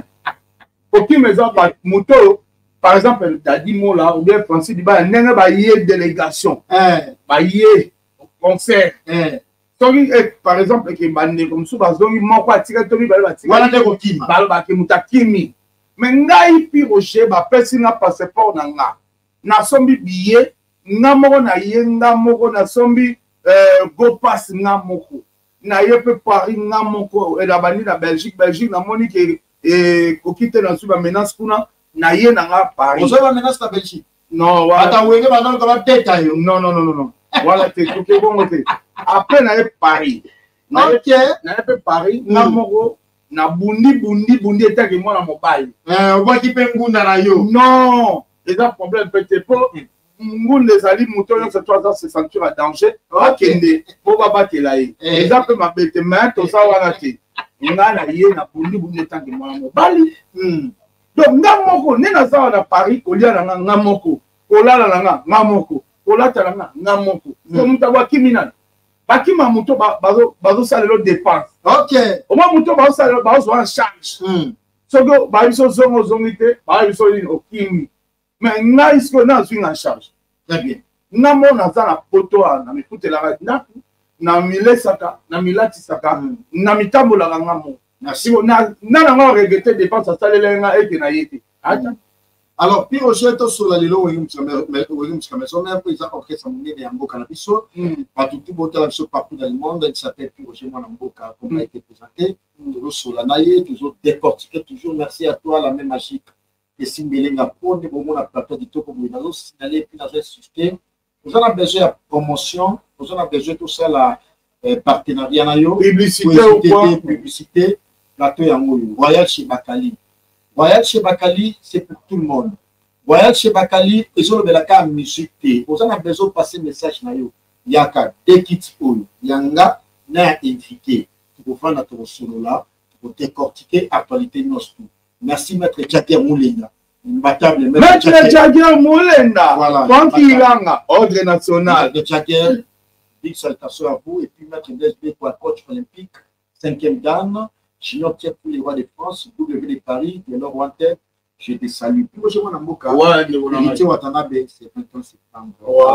au kimi exemple moto par exemple Dadi Mola ou bien Francis Diba nenga ba yé délégation eh ba yé concert eh Tongi, par exemple que bande comme ça bazongi moko atika tongi ba ba tika wala de ko kimi ba ba ke mutakimi. Mais ngai pi rocher ba pesi na passeport na nga na sombi billet nga moko na yenga moko na sombi euh go pass nga moko na yepe Paris nga moko et la bandi na Belgique Belgique na moni ke et kokite na suba menace kuna na ye na nga Paris. Ozo ba menace na Belgique. Non, voilà. Ata wenge ba non ka teta yo. Non non non non non. Voilà te ko bon te. Après na ye Paris. Na OK, na yepe Paris nga moko na bundi bundi bundi etaki mwana mobile. Eh, obaki pe ngunda na yo. Non, les un problème peut-être pas. Ngunda ezali moto yo c'est trois ans se sentir à danger. OK, ndé po ba batela ye. Exemple ma bête mais to ça wana te. Nga na ye na bundi bundi etaki mwana mobile. Hmm. Donc nga moko ne na za na Paris kolia na nga moko. Kolala na nga nga moko. Kolata na nga nga moko. Donc mutawa kimina. Bakima moto bazo bazo salelo dépense. OK. Au moins moto bazo salelo bazo en charge. Hmm. Sogo bazo zongo zongite, bazo ni okimi. Mais nga isko na suis en charge. Très bien. Na mona za na poto na mikute la radina na mile saka, na milati saka, na mitambo la ngamo. Na si na na na regretter dépense salelo nga eke na yete. Ata. Alors, puis Roger, sur la Lilo, Williams Cameson, ils ont orchestre monnaie et Amboka na biso. Partout tout beau talent partout dans le monde, il s'appelle puis Roger Mwanamboka, comme a été présenté. Toujours sur la naïe, toujours décortiqué, toujours merci à toi, la même magique. Et si Mélenga pour des moments à plateau du top, vous avez signalé, puis dans un système. Nous avons besoin de promotion, nous avons besoin de tout ça, la partenariat, publicité, publicité, plateau Yango, Royal chez Bakali. Voyage chez Bakali, c'est pour tout le monde. Voyage chez Bakali, ils ont le musique. Vous avez besoin de passer un message. Il y a des kits ou il y a un indiqué pour faire notre solo là, pour décortiquer l'actualité de notre. Merci, Maître Djaker Moulenda. Maître Djaker Moulenda. Voilà. Quand il y a ordre national. Maître Djaker, big salutation à vous. Et puis, Maître D S B pour la coach olympique, cinquième dame. Junior Tiep pour les rois de France, W de Paris, de l'Or Wanted. Je te salue. Puis, moi, je vois un mot. Ouais, Héritier Watanabe, c'est vingt-trois septembre.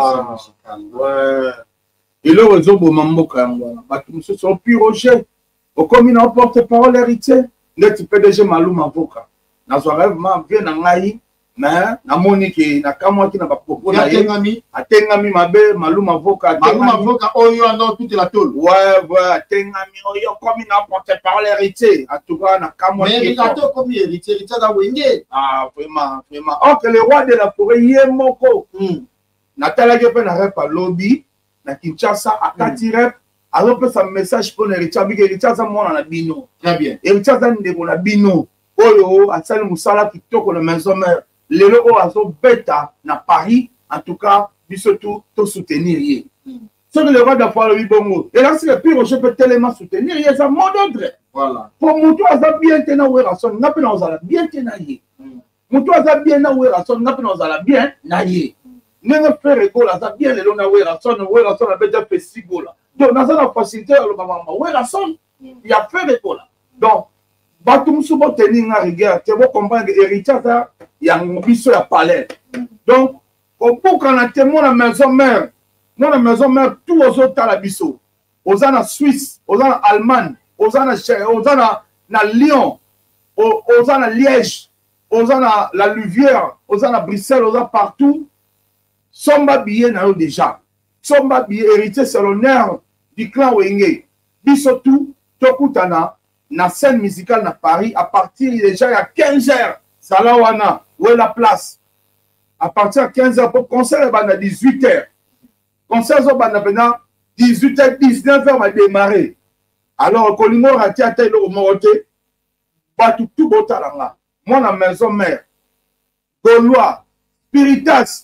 Ouais. Et là, ils ont beau mambo quand même. Ils sont pur roger. Au commun, on porte-parole héritier. Là, tu peux déjà malou avocat. Dans un rêve, je viens en Aïe. Mais, na monique, na kamwa qui n'a pas propos. Atengami. Atengami, ma belle, malou avocat. Malou avocat, oyo, non, tout est la tôle. Ouais, ouais, atengami, oyo, comme il n'a porte-parole héritier. En tout cas, na kamwa qui. Mais héritier, comme héritier, héritier d'Awenge. Ah, vraiment, vraiment. Oh, que le roi de la forêt, y est moko. Nathalie Gepe n'a pas lobby. Na Kinshasa à Kati rep alors que ça message pour l'héritage parce que l'héritage ça mon na bino très bien l'héritage ça ndeko na bino oyo asali musala kitoko na maison mère lelo o azo beta na Paris en tout cas biso tout to soutenir yé ce que le roi d'affaire le bongo et là c'est le pire je peux tellement soutenir yé ça mon ordre voilà pour mutu aza bien tena wera son na pe na ozala bien tena yé mutu aza bien na wera son na pe na ozala bien na yé nenge frère gola ça bien le lona wera son wera son avec des petits gola donc dans la facilité le maman wera son il y a frère gola donc batum subo tenir na rigueur tu vas comprendre héritage ça il y a un biso ya palais donc au pour qu'on a témoin la maison mère non la maison mère tout aux autres la biso aux en Suisse aux en Allemagne aux en aux en na Lyon aux en Liège aux en la Louvière aux en Bruxelles aux en partout Somba billet na yo déjà. Somba billet héritier c'est l'honneur du clan Wenge. Bisotou, Tokutana, na scène musicale na Paris, à partir déjà il y a quinze heures. Salawana, où est la place? À partir de quinze heures, pour concert, il y a dix-huit heures. Concert, il y a dix-huit heures, dix-neuf heures, va démarrer. Alors, Kolingo Rati a été le Moroté, Batu tout Botalanga. Moi, la maison mère, Gaulois, Spiritas,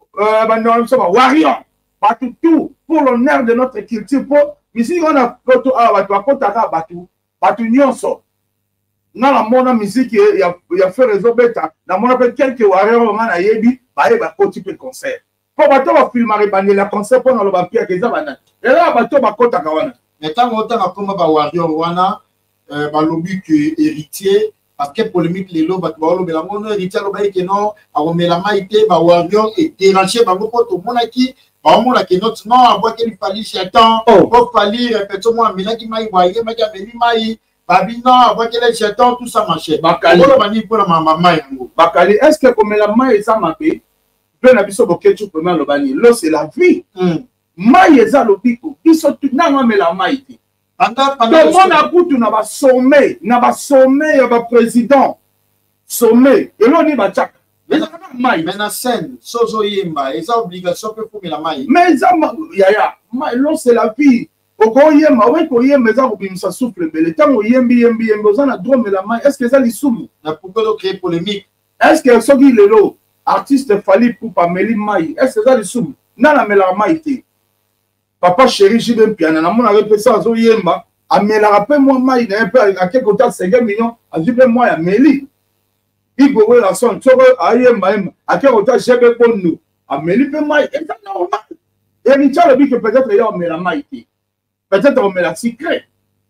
Euh, warrior, tout, tout pour l'honneur de notre culture. Pour, ici, on a Koto Awatua, Kotaka Batu, Batu Nyonso. Dans la monde musique, il y a fait réseau bêta. Dans mon appel, quelques warriors, on a yebi, bah, il va continuer le concert. Pour Bato, on va filmer le concert pour le vampire qui est là. Et là, Bato, va Kotaka Wana. Mais tant qu'on a comme warrior, Wana, bah, lobby que héritier. Parce que polémique les lots, bah tu la mon héritier le bail que non, à mais la maïté, bah warrior et déranger, bah beaucoup tout le monde qui, bah on a que notre non, à voir qu'il fallait chétan, pour fallait répéter moi, mais là qui m'a voyé, m'a dit maï, bah non, à voir qu'il est chétan, tout ça marchait. Bakali, on va dire pour la maman. Bakali, est-ce que comme la maï ça m'a fait, ben la biso boké tu peux le bani, l'eau c'est la vie. Maï est à l'obiko, ils sont tout non mais la maïté. Tout le monde a goûté dans le sommet, dans le sommet, il y a un président. Sommet. Et là, on est à Tchak. Mais la scène, Sozo Yemba, et ça, obligation pour faire la maille. Mais ça, Yaya, là, c'est la vie. Au grand Yemba, oui, quand Yemba, ça souffle. Mais le temps où Yemba, Yemba, Yemba, on a droit de la maille. Est-ce que ça, les somme? Pourquoi créer polémique? Est-ce que ce qui est là, artiste Fali pour Pameli Maï, est-ce que ça, les somme? Non, la mela maïté. Papa chéri, j'ai un piano. On a répété ça à Zoyemba. Mais la rappelle moi, maï, il y a un peu à quelques côtés, cinq millions. À Zubé, moi, il y a Méli. Il faut la son. Tu vois, à Yemba, à quelques côtés, j'ai un peu nous. À Méli, maï, c'est normal. Et Richard a dit que peut-être il y a la maïté. Peut-être on met la secret.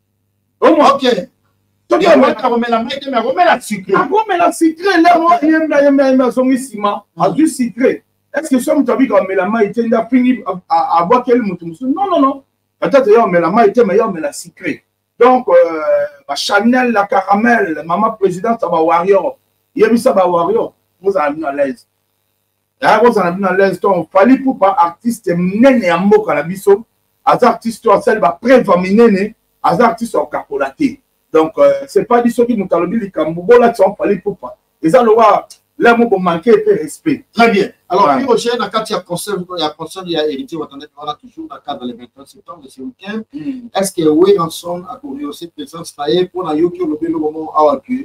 Au moins, ok. Tu dis, on met la maïté, mais on met la secret. On met la secret. Là, moi, Yemba, Yemba, Yemba, son ciment, à du secret. Est-ce que ça me dit qu'on met la maïté, il a fini à voir quel mouton? Non, non, non. Peut-être qu'on met la maïté, mais on met la secret. Donc, euh, Chanel, la caramel, maman présidente, ça va warrior. Il y a mis ça va warrior. Vous en avez mis à l'aise. Vous en avez mis à l'aise. Donc, il fallait pour pas artiste nene en mot canabiso. Az artiste, celle va prévaminer, az artiste en capolaté. Donc, euh, c'est pas dit ce qui nous a dit, les Cambobo là, il fallait pour pas. Et ça, le roi. Là, moi, pour manquer de respect. Très bien. Alors, puis, Roger, dans le cadre de concert, il y a concert, il y a hérité, on a toujours dans le cadre du vingt-trois septembre, c'est week-end. Est-ce que oui, Ranson a connu aussi présence pour la Yoko, le moment à que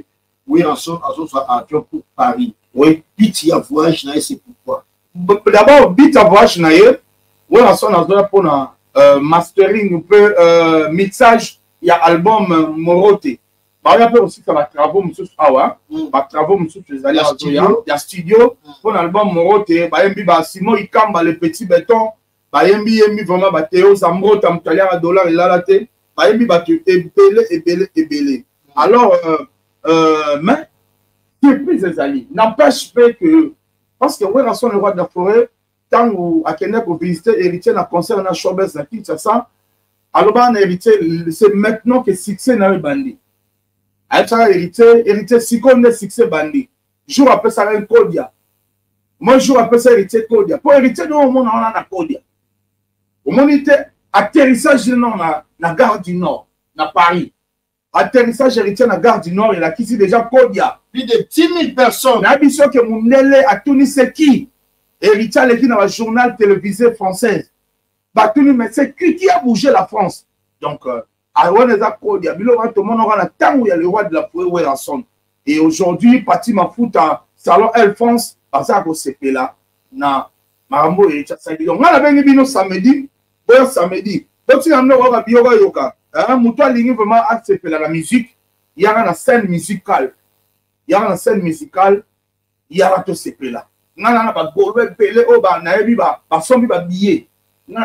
Oui, en son, en son, à pour Paris. Oui. Bit ya voyage na c'est pourquoi. D'abord, bit ya voyage na ye. Oui, en son, on a pour na mastering, un peu mixage. Il y a album Morote. Bah, il y a aussi ça va travaux, monsieur. Ah ouais. Bah, travaux, monsieur. Il y a studio. Pour l'album Morote. Bah, il y a Simon Ikamba, le petit béton. Bah, il y a vraiment bah Théo Zambro, tam talia à dollar et là la té. Bah, il y a bah tu es belé et belé et belé. Alors, euh, mais surprise les alliés. N'empêche pas que parce que ouais, dans son le roi de la forêt, tant où à Kenya pour visiter héritier dans concert dans Showbiz na Kinshasa. Alors, bah, on héritier, c'est maintenant que succès n'a eu bandit. Alors, ça héritier, héritier, si on est succès bandit. Jour après ça, un Kodia. Moi, jour après ça, héritier Kodia. Pour héritier, nous, au monde, on a un Kodia. Au monde, était atterrissage dans la gare du Nord, dans Paris. Atterrissage héritier dans la gare du Nord, il a quitté déjà Kodia. Plus de dix mille personnes. La mission que mon élève a tourné, c'est qui? Héritier, qui dans le journal télévisé français. Mais c'est qui qui a bougé la France? Donc, à Kodia, tout le monde aura le temps où il y a le roi de la forêt, Wilson. Et aujourd'hui, Pati Mafuta, Salon Alphonse, Bazar au C P là, na Marambo et Tchassadi. Donc, on a bien samedi, bon samedi. Donc, si on a un bioga yoga, un mouton ligne vraiment accepté la musique, il y a une scène musicale. Il y a une scène musicale, il y a un C P là. On a un bagole, pelé, oh, bah, naïbi, bah, sombi, bah, billet. Non,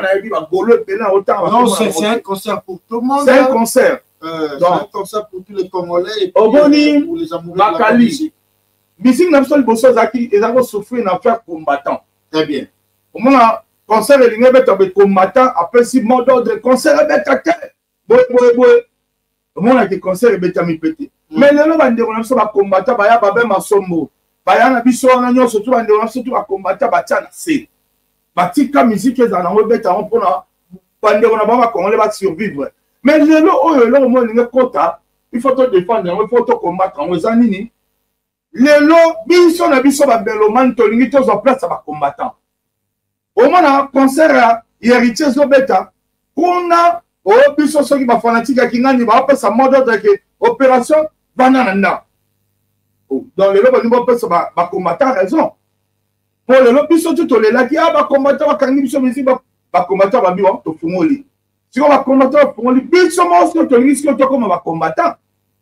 c'est un concert pour tout le monde. C'est un concert. Euh, c'est un concert pour tous les Congolais et pour les amoureux de la musique. Musique n'a pas de besoin d'aki, ils ont souffert une affaire combattant. Très bien. Au moment où concert est lié avec combattant, après six mois d'ordre, concert est bête à terre. Boy, boy, boy. Au moment où le concert est bête à mi pété. Mais le nom de l'on va combattre, bah, y a babé ma sombo. Bah, y a un biso, on a surtout un de l'on surtout à combattre, bah, tiens, c'est. Batika musique est dans le bête à pour la bande on a pas qu'on va survivre. Mais le lot oh le moins le quota, il faut te défendre, il faut te combattre en zanini. Le lot biso na biso ba beloman to lingi to en place ba combattant. Au moment concert héritier zo beta, kuna oh biso so ki ba fanatique ki ngani ba pa sa mode de opération banana. Dans le lot ba ni ba pa ba combattant raison. Pour le lobby, tout le là qui a ba combattant ba kangi biso musique ba combattant ba biwa to fungoli. Si on va combattre fungoli, biso mo so to risque to comme ba combattant.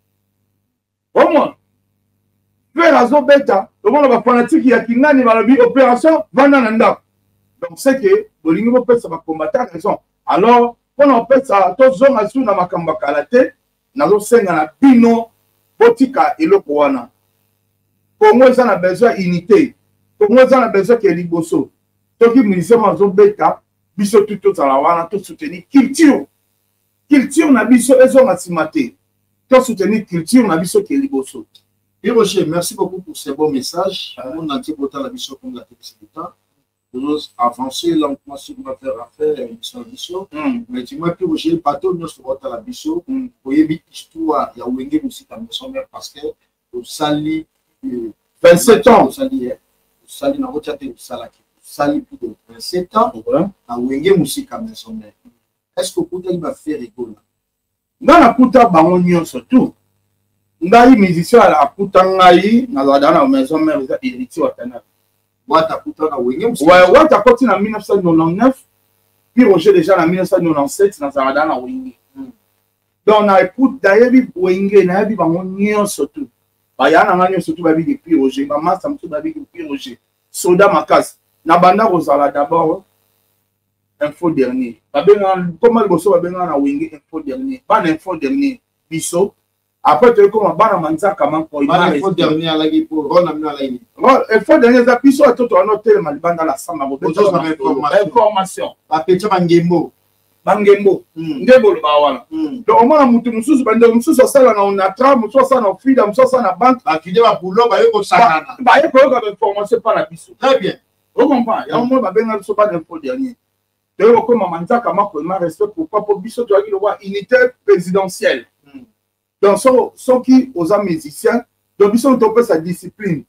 Au moins. Faire raison bêta, au moins ba fanatique ya kingani ba lobi opération vanananda. Donc c'est que bolingi mo pesa ba combattant raison. Alors, on en fait ça to zone asu na makamba kalate, na zo senga na bino botika eloko wana. Congo ça a besoin unité. Comme nous avons besoin que les bossos, donc les ministères ont bêta, biso tout tout à la wana, tout soutenir culture, culture na biso ils ont assimaté, tout soutenir culture na biso que les bossos. Et Roger, merci beaucoup pour ces bons messages. On a dit pour la biso comme la technicité. Nous avancer lentement sur notre affaire et sur la biso. Mais dis-moi que Roger, pas tout nous sur la biso. Pour éviter histoire, il y a Wenge aussi dans son mère parce que au sali vingt-sept ans. Sali na rotiate salaki sali plus de vingt-sept ans na wenge musika maison mère. Est-ce que pour il va faire rigolo? Non na kuta bango nyonso tout. Ngai musicien ala kuta ngai na zadana maison mère za héritier watana. Wata kuta na wenge musika. Ouais, wata koti na mille neuf cent quatre-vingt-dix-neuf puis Roger déjà na mille neuf cent quatre-vingt-dix-sept na zadana wenge. Donc na écoute d'ailleurs wenge na bi bango nyonso tout. Bah, y a un an surtout babi depuis Roger, maman ça me tout babi depuis Roger. Soda Makas, na banda Rosala d'abord info dernier. Babi comment le bosso babi na wingi info dernier, pas info dernier. Biso. Après tu comme bana manza comment pour il info dernier à la pour on a mis à la ligne. Info dernier ça biso à tout on hôtel mal banda la samba information. Ba petit bangembo. Bangembo ndebo lo bawana donc omona mutu mususu bande mususu sala na on atra mususu sala na fida mususu sala na banque ba fide ba boulot ba yeko sakana ba yeko ka information pas la biso très bien on comprend ya mo ba benga biso pas d'info dernier donc comme manza kama ko ma respect pourquoi pour biso tu as dit le roi unité présidentielle donc so so qui aux musiciens donc biso on peut sa discipline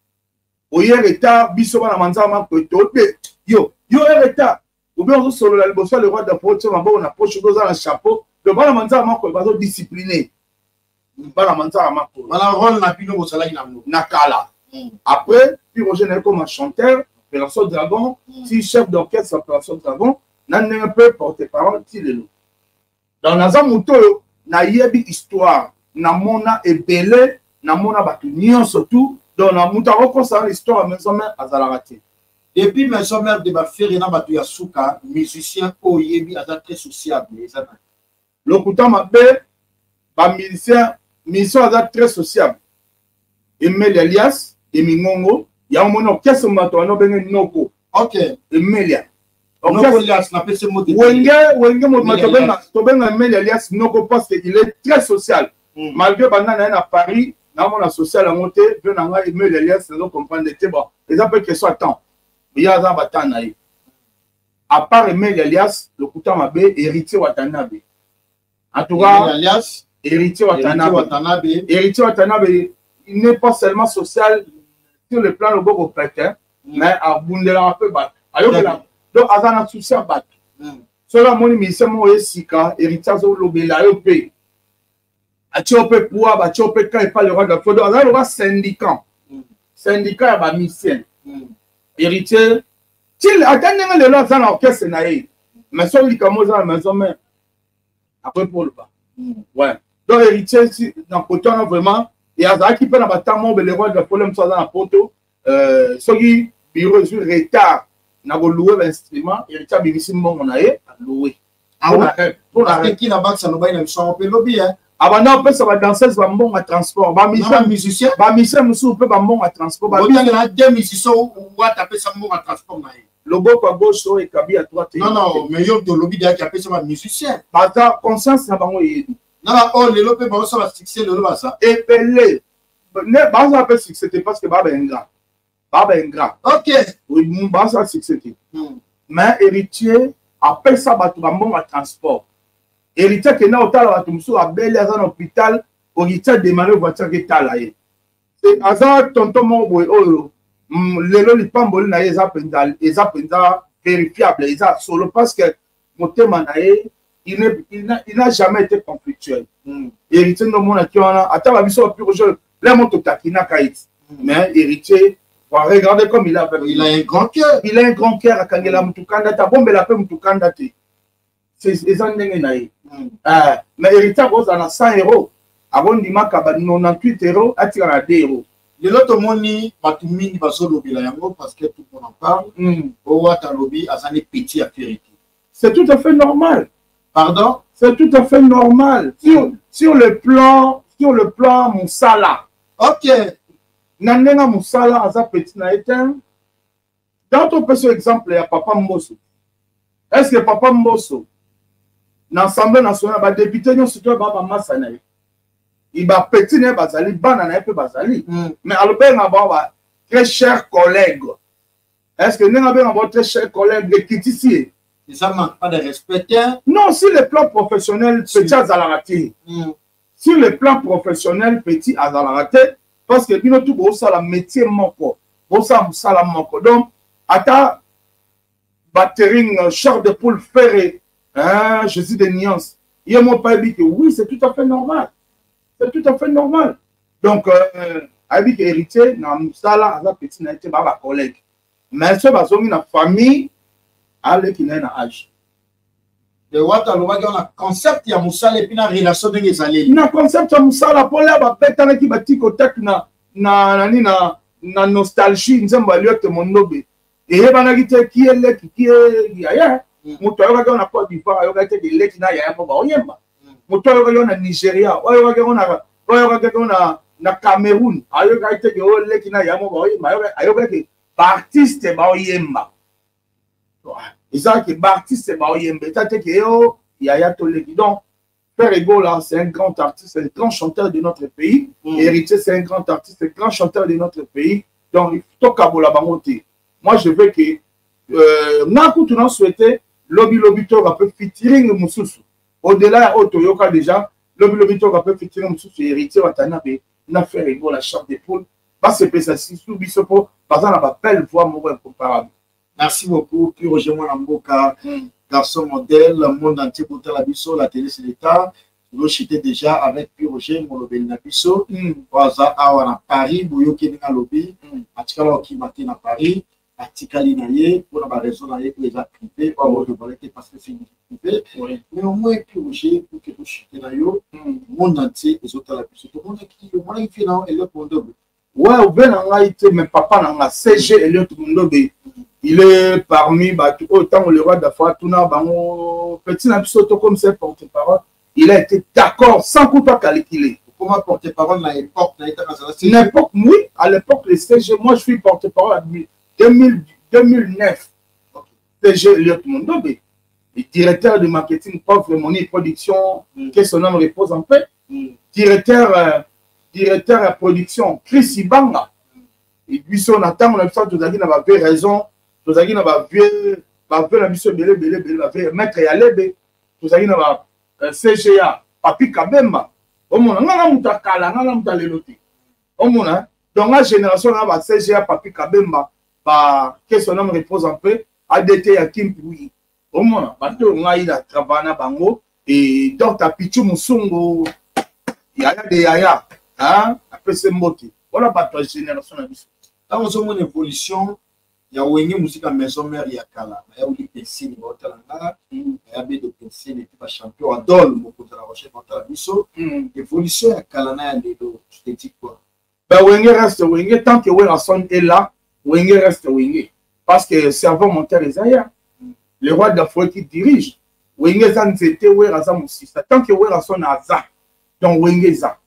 au hier état biso na manza ma ko to yo yo état ou bien on solo la liboso le roi d'approche on a approche dans un chapeau le bon manza mako bazo discipliné bana manzara makolo bana rôle na bino bozalaki na ngo na kala. Après puis Roger n'est comme un chanteur Opération Dragon, si chef d'orchestre Opération Dragon, nan un peu porte-parole ti lelo. Dans naza moto na yebi histoire na mona ebele na mona batu nyonso tout donc na muta ko ça l'histoire maison mère azalakate. Depuis maison mère de ba faire na batu ya suka musicien o yebi aza très sociable ezana. Lokuta mabe ba musicien mission aza très sociable. Emel Elias Emingongo ya mona orchestre mato no benga noko. OK, Emelia. Noko Elias na pese mot. Wenge wenge mo mato benga to benga Emel Elias noko parce qu'il est très social. Mm. Malgré banana à Paris, na mona social à monter, bien nga Emel Elias ne comprendre que bon, les appels que soit temps. Il y a ça batana. À part Emel Elias, le kuta mabe héritier Watanabe. En tout cas, Elias héritier Watanabe. Héritier Watanabe, il n'est pas seulement social sur le plan le beau prêtre, mais à Bundela un peu bat. Alors donc azana social bat. Cela mon mission mo esika héritier zo lobela yo pe. A tiope pour ba tiope quand il parle le roi de Fodo, azana le syndicat. Syndicat ba mission. Héritier til atanga le lo zana orchestre na ye. Mais celui comme za maison mère. Après pour le bas. Ouais. Donc héritier si dans côté vraiment et azana qui peut na batamo le roi de Fodo ça dans poto euh ce qui bureau sur retard na go louer l'instrument héritier bimisi mbongo na ye a louer. Ah ouais. Pour la qui na ba ça no ba na so pe lobby hein. Avant on peut ça va danser ça bon à transport ba musicien musicien ba musicien musu peut ba bon à transport ba musicien na deux musiciens ou va taper ça bon à transport na le beau à gauche et kabi à droite non non mais yo de lobby dia qui appelle ça musicien ba ta conscience na bango yedi na oh le lobby ba ça va fixer le lobby ça et pelé ne ba ça peut c'était parce que ba ben grand ba ben grand OK oui mon ba ça c'était mais héritier appelle ça ba ba bon à transport. Héritier qui n'a autant la tumso à belle à un hôpital, héritier démarrer voiture qui t'a là. C'est hasard tonton mon boy oh le lo li pamboli na eza penza eza penza vérifiable eza solo parce que mon thème nae il ne il n'a jamais été conflictuel. Héritier no mona qui on a ata ba biso plus jeu là mon to takina kait. Mais héritier regardez comme il a il a un grand cœur, il a un grand cœur à kangela mutukanda ta bombe la pe mutukanda te. C'est ezandenge nae. Euh, mais héritier rose en a cent euros. Avant d'imaka ba quatre-vingt-dix-huit euros, atira na deux euros. Le lot moni batu mingi baso lobela yango parce que tout le monde en parle. O wata lobby azane petit à vérité. C'est tout à fait normal. Pardon? C'est tout à fait normal. Sur, sur le plan, sur le plan Moussala. OK. Nandenga Moussala aza petit na éteint. Dans ton petit exemple, il y a Papa Mbosso. Est-ce que Papa Mbosso l'Assemblée nationale va député non surtout ba masana il va petit ne bazali banana pe bazali mais albert na ba très cher collègue est-ce que nous avons très cher collègue de Kitisi ça manque pas de respect non sur le plan professionnel petit azalaraté sur le plan professionnel petit azalaraté parce que bino tout bo ça la métier moko bo ça sala moko donc ata battering char de poule ferré. Hein, Jésus des nuances. Il y a mon père dit que oui, c'est tout à fait normal. C'est tout à fait normal. Donc, euh, avec héritier, dans Moussala, à petit n'a été ma collègue. Mais ce bazon une famille, elle qui n'a pas âge. De what on a concept ya Moussala et puis na relation de les na concept ya Moussala pour là ba petana ki bati kotek na na na na nostalgie nzemba liote monobe. Et bana kite qui est le qui est ya moto ayoka na Côte d'Ivoire ayoka te leki na ya ba oyemba moto ayoka na Nigeria ayoka na ayoka na na Cameroun ayoka te o leki na ya ba oyemba ayoka ke ba artiste ba oyemba isa ke ba artiste ba oyemba tate ke o ya ya to leki donc Père Ego là c'est un grand artiste, c'est un grand chanteur de notre pays. Héritier c'est un grand artiste, c'est un grand chanteur de notre pays. Donc il faut kabola bangote. Moi je veux que euh na ko tu n'as souhaité lobby lobby to va peut featuring mususu au-delà auto yoka déjà lobby lobby to va peut featuring mususu héritier watana be na faire ego la chambre des poules pas se pesa si sous bisopo par exemple la belle voix mon incomparable. Merci beaucoup puis Roger Mwanamboka garçon modèle le monde entier pour la biso la télé c'est l'état j'étais déjà avec Pierre Roger Molobel Nabiso waza awa na Paris boyoki ninga lobi atikala ki matin na Paris atikali na ye pour la raison na ye que les activités pas de valeur parce que c'est une privé mais au moins Pierre Roger pour que tu chute na yo monde entier les autres la biso tout monde qui le monde qui là et le monde ouais ou bien on a été mais papa na C G et le monde il est parmi bah autant le roi d'Afrique tout na bango petit na biso to comme c'est porte-parole. Il a été d'accord sans coup pas calculé. Comment porte-parole à l'époque? L'époque, oui, à l'époque, les C G, moi je suis porte-parole en deux mille neuf. C G, Eliot Mondobe, le directeur de marketing, pauvre monnaie production, mm. que son nom repose en paix. Mm. Directeur, euh, directeur de production, Chris Ibanga. Mm. Et puis, si on attend, on a besoin de nous raison, nous avons vu la mission de l'Élé, maître Yalebe, nous avons C G A, Papi Kabemba, omona ngana mutakala ngana mutaleloti. Omona dans la génération là C G A Papi Kabemba ba que son nom repose en paix A D T Yakim Pui. Omona bato ngaila travana bango et donc ta pichu musungo yaya de yaya hein après c'est moti. Voilà bato génération là biso. Là on a une évolution. Il y a une musique à maison mère ya kala il y a une pensée ni bota langa il y a des pensées ni pas champion adol beaucoup de la recherche bota biso évolution ya kala na ya lelo je te dis quoi ben Wenge reste Wenge tant que Werason est là Wenge reste Wenge parce que servant monteur Isaiah le roi d'Afrique qui dirige Wenge zan c'était Werason aussi tant que Werason a za donc Wenge za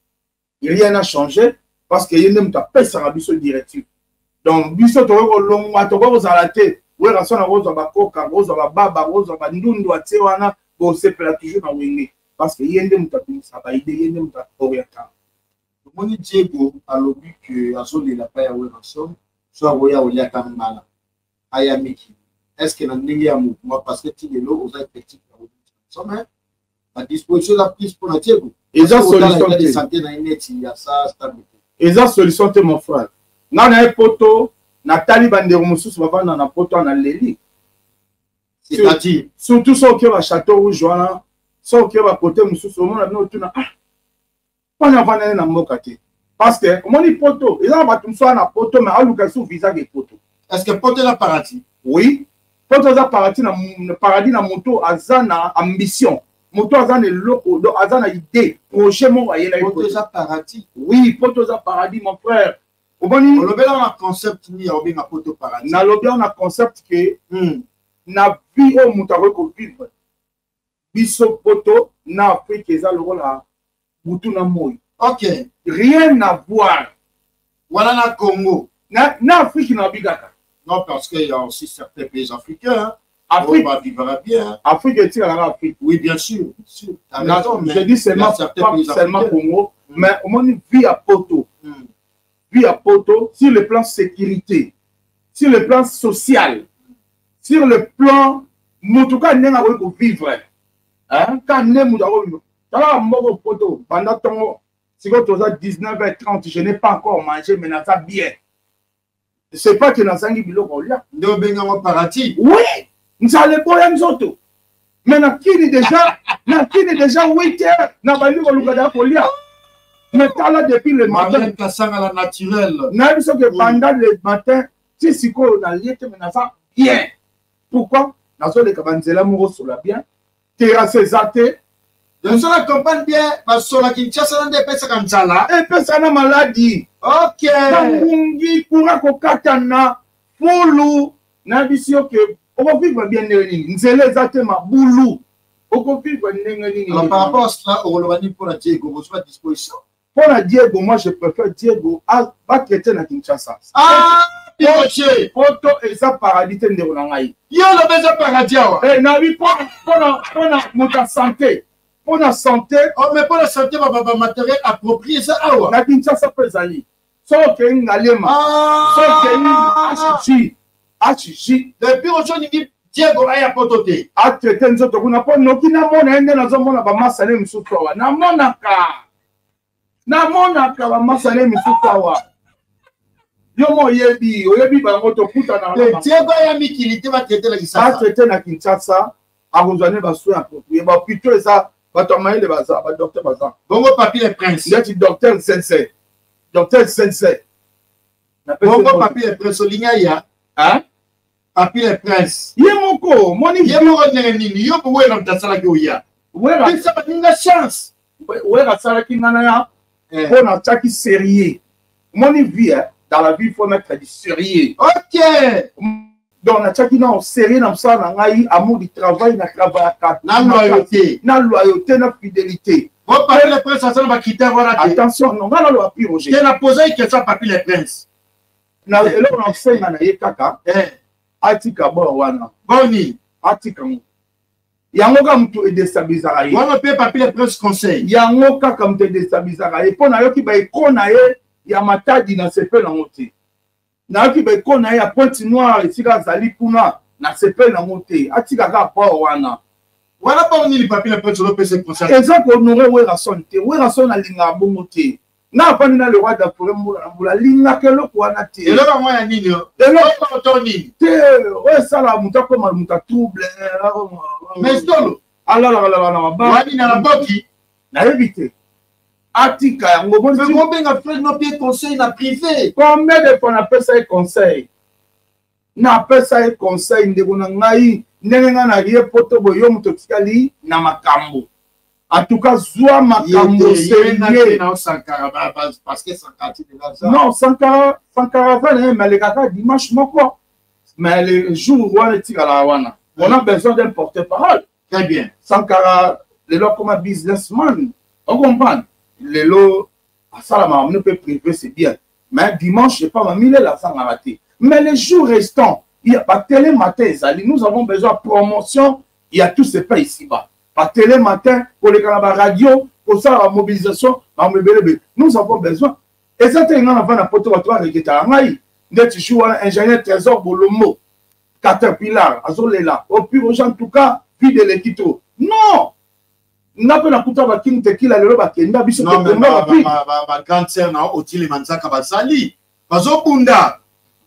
rien n'a changé parce que il n'aime pas ça biso directive. Donc, biso to ko longwa to ko zalate we raso na roza bakoka roza baba roza bandundu ate wana bo sepela toujours na Wenge parce que yende mutapini saba ide yende muta orienta moni Diego alobi que azoli la pa ya we raso so aboya olia kamala ayamiki est-ce que na ndenge ya mouvement parce que tilelo oza effectif na so mais à disposition la prise pour na Diego et ça solution de santé na ineti ya ça stabilité et ça solution te mon frère. Nana e poto Nathalie Bandero mususu bavanda na poto na leli. C'est-à-dire surtout ceux qui va château rouge wana, ceux qui va côté mususu on a no tuna ah. On a vana na mboka te. Parce que on dit poto, ils ont battu soit na poto mais aluka sous visa de poto. Est-ce que poto la paradis? Oui. Poto za paradis na paradis na moto azana ambition. Moto azana loko, azana idée, projet mon ayela poto za paradis. Oui, poto za paradis mon frère. On a un concept ni on a poto paradis. Na lobi on a concept que na vie au mutaro ko vivre. Biso poto na Afrique eza lokola butu na moi. OK. Rien à voir. Voilà na Congo. Na na Afrique na bigaka. Non parce qu'il y a aussi certains pays africains. Afrique va vivre bien. Afrique est la Afrique. Oui bien sûr. sûr. Je dis seulement pas seulement Congo, mm. mais au moins vie à poto. Mm. Vie à poto sur le plan sécurité, sur le plan social, sur le plan en tout cas n'est pas vivre. Hein quand n'est pas vivre. Alors mon poto pendant ton si vous êtes dix-neuf heures trente, je n'ai pas encore mangé mais ça bien. C'est pas que dans sangi biloko là. Nous benga paradis. Oui, nous allons pour un autre. Mais na kini déjà, na kini déjà huit heures, na bali ko lukada ko lia. Mais là depuis le matin, la naturelle. N'a que pendant le matin, si si ko na liete mais ça bien. Pourquoi? Dans le Kabanzela Moro sur la bien, terrasse zate. Dans la campagne bien, parce que la Kinshasa n'a pas ça comme ça là. Et personne n'a maladie. OK. Tangungi kura ko katana, fulu, na bisio que on va vivre bien nini. Nzele zate ma boulou. On va vivre nini. Alors par rapport à cela, on va dire pour la Diego, vous êtes à disposition. Pour la Diego, moi je préfère Diego à pas traiter na Kinshasa. Ah, Dieu. Poto et ça paradis de Ronangai. Yo le besoin paradis. Eh na oui pour pour pour notre santé. Pour la santé, oh mais pour la santé va va matériel approprié ça awa. Na Kinshasa pesali. So que ngalema. So que ni achichi. Depuis aujourd'hui Diego aya potote. A traiter nzoto kuna po nokina mona ende na zo mona ba masale misutowa. Na mona ka. Na mona ka ba masale misutowa. Yo mo yebi, oyebi ba ngoto kuta na. Le Diego aya mikilité va traiter la Kinshasa. Va traiter na Kinshasa, a rejoindre ba soin approprié. Ba plutôt ça bato maïle baza ba docteur baza bongo papi le prince ndeti docteur sensei docteur sensei bongo papi le prince olinga ya hein papi le prince ye moko moni ye moko ndenge nini yo bo wena mtasala ki oya wera ça va une chance wera sala ki ngana ya on a taki sérieux moni vie dans la vie il faut mettre du sérieux. OK. Donc on a taki na au sérieux na msala ngai amour du travail na travail à na loyauté na loyauté na fidélité. Bon papi le prince ça va quitter voilà attention non ngana lo api Roger. Tu na posé que ça papi le prince. Na elo na senga na ye kaka eh atika bo wana boni atika mu yango ka mtu e déstabilisera ye wana pe papi le prince conseil yango kaka mtu e déstabilisera ye pona yo ki ba ikona ye ya matadi na sepe na ngote na yo ki ba ikona ye ya pointe noire esika zali kuna na sepe na ngote atika ka bo wana wana pa ni papi le prince lo pese conseil eza ko honorer we rason te we rason alinga bongo te na pani na le roi d'Afrique mbula mbula linga kelo kwana te elo ba moya nini yo elo ba to nini te we sala muta ko mal muta trouble mais stolo ala la la na ba wani na boki na éviter atika yango bon tu combien nga frère no bien conseil na privé combien de fois na pesa e conseil na pesa e conseil ndeko na ngai ndenge nga na rie poto boyo muto tikali na makambo. En tout cas, Zoua Makambo Sérieux. Parce que Sankara, non, Sankara, Sankara, mais les gars, dimanche, moi quoi. Mais le jour où on est à la Hawana, on a besoin d'un porte-parole. Très bien. Sankara, le lot comme un businessman. On comprend. Le lot, à Salama, on peut priver, c'est bien. Mais dimanche, je ne sais pas, mille la sang à rater. Mais les jours restants, il n'y a pas télé matin, nous avons besoin de promotion, il y a tout ce pays ici-bas. À télé matin, pour les canaux radio, pour ça, la mobilisation, nous avons besoin. Et ça, c'est un avant la poteau à toi, qui est à Maï. Tu joues un ingénieur trésor Bolomo, Caterpillar, Azolela, au pire, aux gens, en tout cas, puis de l'équito. Non! N'a pas la pouta va qui te qu'il a le roba qui n'a pas non, mais ma grande sœur, non, au tili manzaka basali. Bazo Bunda.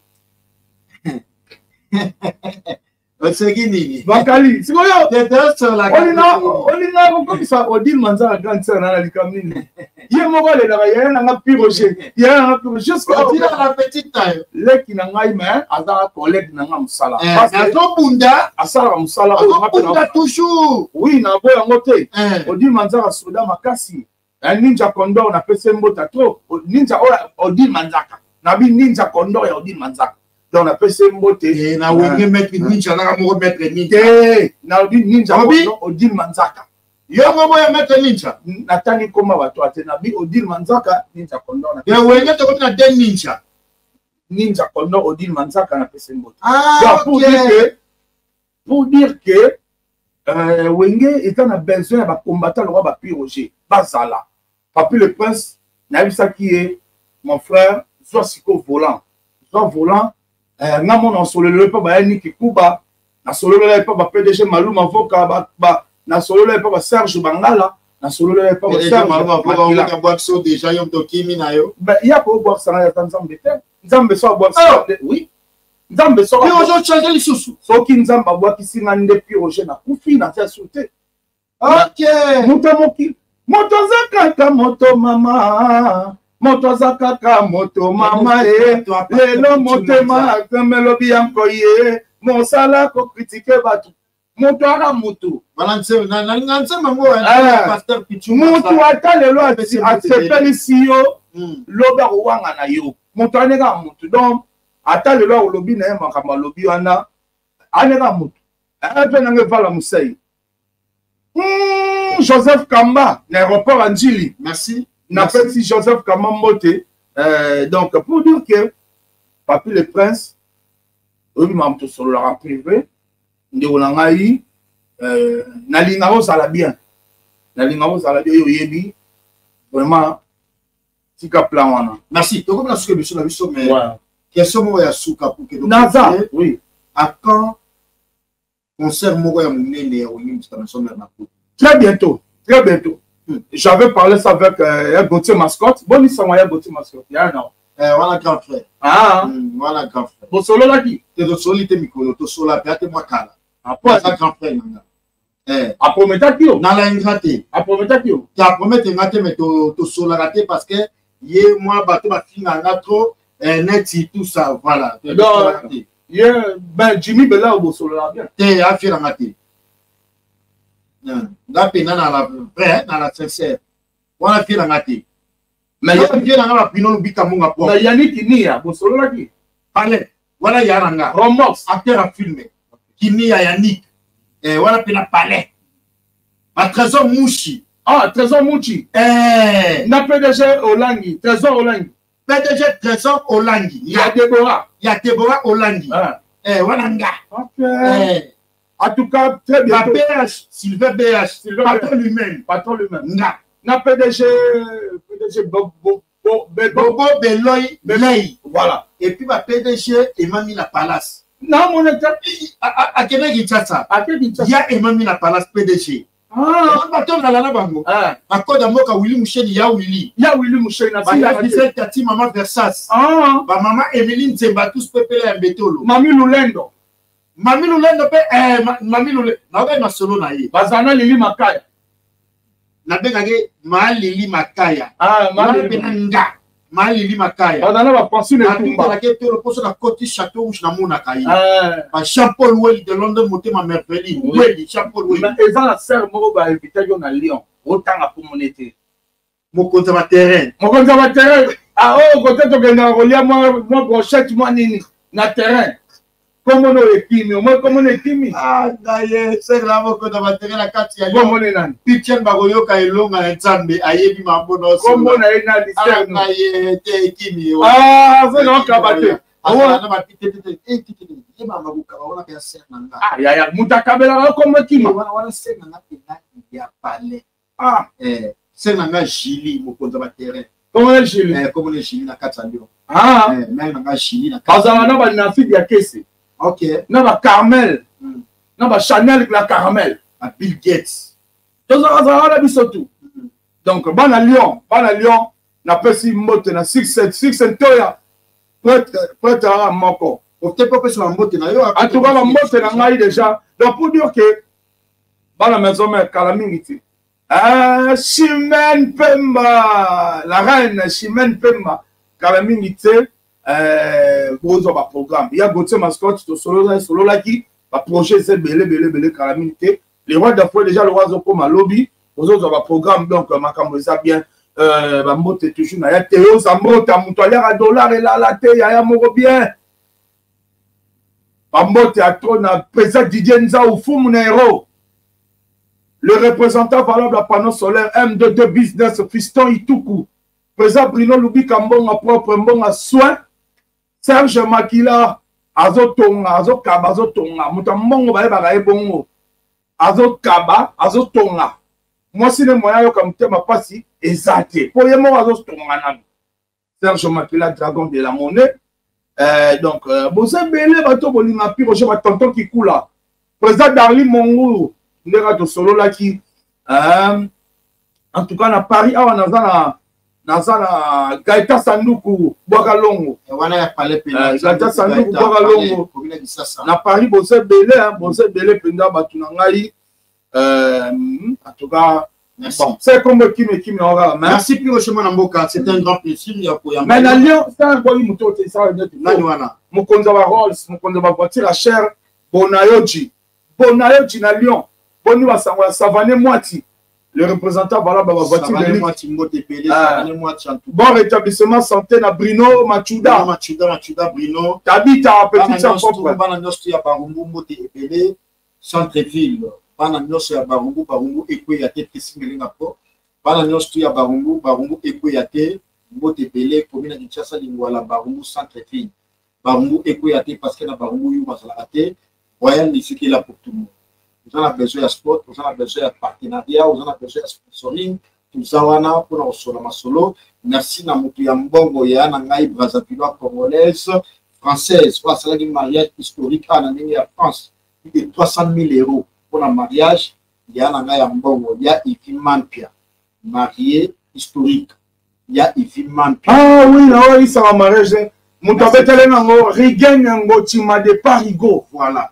C'est qui Bakali, c'est quoi yo? T'es sur la on a on a comme ça on dit manza la grande sœur na likamini. Ye mo ba le na ya na nga pi Roger. Ya na pi jusqu'à la petite taille. Le ki na ngai mais azara collègue na nga musala. Parce que to Bunda, asala musala o Bunda toujours. Oui, na bo yango te. On dit manza la soda makasi. Un ninja condor na pese mbota trop. Ninja o dit manzaka. Na bi ninja condor ya o dit manzaka. Donc on appelle ça mbote et na wenge mettre ninja na mo mettre ninja eh na di ninja odile manzaka yo ngo ya mettre ninja natani koma watu atena bi odile manzaka ninja kondo na ya wenge to na den ninja ninja kondo odile manzaka na pese mbote ah pour dire que pour dire que euh wenge étant na besoin ba combattant le roi ba pi Roger bazala papi le prince na bisa qui est mon frère soit siko volant soit volant na mona sololo pa ba ni kikuba na sololo pa ba P D G Maluma Voka ba ba na sololo pa ba Serge Bangala na sololo pa ba Serge Maluma Voka ka boire so déjà yom to kimi na yo ben il y a ko boire ça na Nzambe te Nzambe so boire ça oui Nzambe so yo jo changer les sous so ki Nzambe boire ki singa ndepi Roger na kufi na tia sauter OK moto moki moto zakaka moto mama moto zakaka moto mama e lelo motema kamelobi yanko ye mosala ko critiquer batu moto ara moto balance na na nganze mango pasteur Pichu moto ata lelo ati asepeli siyo loba wanga na yo moto aneka moto donc ata lelo olobi na makamba lobi wana aneka moto ape nange vala musai Joseph Kamba l'aéroport Anjili merci. Na petit Joseph Kamambote, euh, donc pour dire que papi le prince, oui, m'a tout sur leur privé, de Olangaï, euh, Nalingao ça la bien, Nalingao ça la bien, yoyebi, vraiment, tika plan wana. Merci. Donc comme la souka biso la biso mais question mo ya souka pour que Naza, oui. À quand concert mo ya munene ya Olim international na ko. Très bientôt, très bientôt. J'avais parlé ça avec euh, Gauthier Mascotte. Bon, il s'en va Gauthier Mascotte. Il y a un an. Voilà grand frère. Ah, mm, voilà grand frère. Bon, solo là qui? T'es de solité micro, to sola, t'es moi kala. Après, ça grand frère. Eh. Aprometaki yo. Nala ingrate. Aprometaki yo. Tu as promis ingrate mais to to solaraté parce que yé moi bateau ba finga nga trop net tout ça voilà. Donc yé ben Jimmy Bella au solara bien. Te afira ngate. Nga pena na la vrai na la sincère. Wana fira ngate. Mais yé bien na la pino bika munga po. Na Yannick Nia au solara ki. Allez, voilà Yananga. Romox acteur à filmer. Kinia Yannick. Eh, voilà pena palais. Ma Trésor Mouchi. Ah, Trésor Mouchi. Eh. Na P D G Olangi. Trésor Olangi. P D G Trésor Olangi. Il y a Déborah. Il y a Déborah Olangi. Ah. Eh, voilà nga. Ok. Eh. En tout cas, très bien. La B H, Sylvain B H. Sylvain patron lui-même. Patron lui-même. Nga. Na P D G, P D G Bobo, Bobo, Bobo Beloy Belay. Voilà. Et puis ma P D G Emami la Palace. Non, mon état. À quel âge il y a ça? À quel âge il y a Emami la Palace P D G. Ah, bateau na la bango. Ah, à cause d'amour Willy Mouchel ya Willy. Ya Willy Mouchel na ba ya dix-sept tati maman Versas. Ah, ba maman Emeline Zemba tous pepele ya Betolo. Mami Lulendo. Mami Lulendo pe eh Mami Lulendo. Na ba na solo na ye. Bazana Lili Makaya. Na benga ge ma Lili Makaya. Ah, ma Lili nga. Ma Lili Makaya. Bazana ba pension de Tumba. Na ke tolo poso na côté château où na mona kai. Ah, ba Jean-Paul Welly de Londres monté ma merveille. Welly Jean-Paul Welly. Mais eza la sœur moko ba invité yo na Lyon. Autant pour mon été. Mon compte terrain. Mon compte terrain. Ah oh, côté to genda rolia moi moi brochette moi nini na terrain. Comment on est kimi, moi comment on est kimi. Ah d'ailleurs, c'est là mon compte terrain la carte ya. Comment on est nani? Pitchen bagoyo ka elonga na Nzambe ayebi mambo no so. Comment on est na discerne. Ah d'ailleurs, te kimi. Ah, c'est non kabate. Ah na ba pitete te eh tete. Ye mama buka ona ka ser nanga. Ah ya ya mutakabela comme kimi. Wana wana ser nanga pena ya pale. Ah, eh ser nanga Jili mon compte terrain. Comment est Jili? Eh comment est Jili na Katsandio. Ah, eh mais nanga Jili na Katsandio. Bazana ba na fille ya kese. OK. Na ba Carmel. Na ba Chanel la Caramel. A Bill Gates. Tous ça ça la bisotu. Donc bana Lyon, bana Lyon na pesi mote na six sept six toya. Prêtre prêtre à moko. On te pas sur la mote na yo. En tout cas la mote na ngai déjà. Donc pour dire que bana maison mère Kalamingiti. Ah, Chimène Pemba, la reine Chimène Pemba, Kalamingiti. Euh, gros ba programme il y a Gauthier mascotte to solo solo là qui va projet c'est belé belé belé calamité les rois d'affaires déjà le roi comme à lobby aux autres va programme donc makambo ça bien euh ba mote toujours na ya théo ça mote à mutoya à dollar et là la té ya ya moko bien ba mote à trop na président Didier Nza ou fou mon héros le représentant valable à panneau solaire M deux deux business fiston Ituku président Bruno Lubi Kambonga propre mbonga soin Serge Makila azotonga azokaba azotonga muta mbongo baye bagaye bongo azokaba azotonga mwasi ne moya yo kamtema pasi ezate po ye mo azotonga na Serge Makila dragon de la monnaie euh donc boze belé bato bolinga pi roche ba tonton qui kula président Darli Mongo ndeka to solo la ki euh en tout cas na Paris awa nazana Nazana Gaita Sanduku Bokalongo. Wana ya pale pena. Gaita Sanduku Bokalongo. Na Paris bose belé hein, bose belé penda batuna ngai. Euh en tout cas merci. Bon, c'est comme qui me qui me aura. Merci puis au chemin Mboka, c'est un grand plaisir ya ko ya. Mais na Lyon, c'est un boy muto te ça net. Nani wana. Mukonza wa Rolls, mukonza wa voiture à cher Bonayoji. Bonayoji na Lyon. Boni wa sangwa savane moiti. Le représentant voilà ba voiture de bon rétablissement santé na Bruno Machuda Machuda Machuda Bruno Tabita petite sa propre bana nyosto ya Barumbu mbote epele centre ville bana nyosto ya Barumbu Barumbu ekwe ya te kisingelinga po bana nyosto ya Barumbu Barumbu ekwe ya te mbote epele commune de Kinshasa lingwala Barumbu centre ville Barumbu ekwe ya te parce que na Barumbu yu masala ate royal ici qui est là pour tout le monde. Vous avez besoin de sport, vous avez besoin de partenariat, vous avez besoin de sponsoring, tout ça, pour nous sur la solo. Merci à Moutou Yambongo, ya Nangaï, Brazzaville, congolaise, française, pour un mariage historique à la France, plus de trois cent mille euros pour un mariage. Il y a Nangaï Yambongo, il y a Yves Mampia, marié historique. Il y a Yves Mampia. Ah oui, là, oui, ça va mariage. Moutou Betelé Nango, Rigen Nango, Tima de Parigo. Voilà.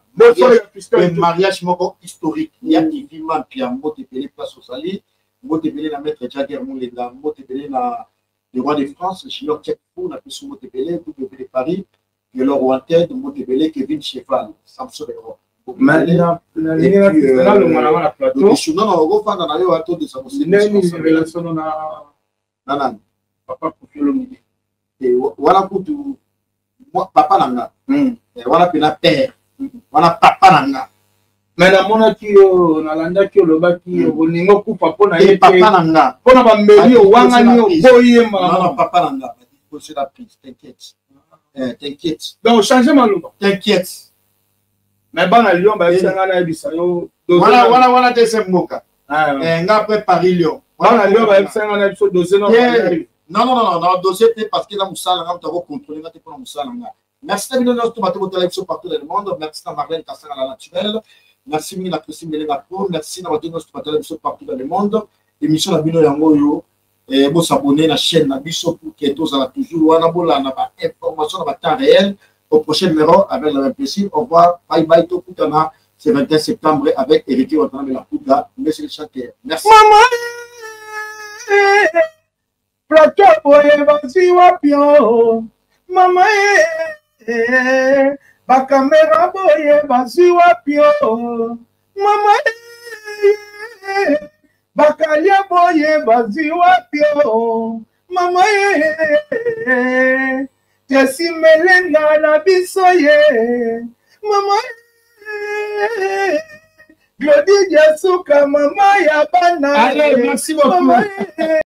mariage, mariage moko historique. Il y a qui vit mal, puis à Motepele, place au Sali, Motepele, la maître Jagger Moulenga, Motepele, le roi de France, Junior Tchekfou, la plus Motepele, Motepele Paris, et le roi en tête, Motepele, Kevin Cheval, Samson et roi. Mais il y a le plateau. Non, non, on va faire un aéroport de Samson. Il y a une révélation dans la papa pour le milieu. Et voilà pour tout. Papa nanga. Voilà pour la père. Voilà papa nanga. Mais dans mon aki yo nalanda ki oloba ki bolingo ku papa na ye papa nanga. Pona ba mbeli o wangani o boye mama. Non papa nanga. C'est la prise, t'inquiète. Euh, t'inquiète. Donc changer maloba. T'inquiète. Mais bon à Lyon ba sanga na bisa yo. Voilà voilà voilà deuxième moka. Eh nga préparer Lyon. Voilà Lyon ba sanga na biso dossier non. Non, non, non, non, dossier parce que dans Moussa, on doit contrôler notre Moussa. Merci de nous avoir partout dans le monde. Merci à Marlène Kassanga la naturelle. Merci à Christine Mélégato. Merci à nous partout dans le monde. L'émission la Bino Yangoyo. Et vous s'abonner à la chaîne Nabiso pour que tous à toujours. On a beau la information dans temps réel. Au prochain numéro avec le même plaisir. Au revoir. Bye bye. Tout le monde. C'est le vingt et un septembre avec Héritier Ouattara de la Pouga. Merci le chanteur. Merci. Plateau boye basi wapio mama eh ba camera boye basi wapio mama eh ba kalia boye basi wapio mama eh tesi melenga na biso ye mama eh Glody Diasuka mama ya bana. Allez, merci beaucoup.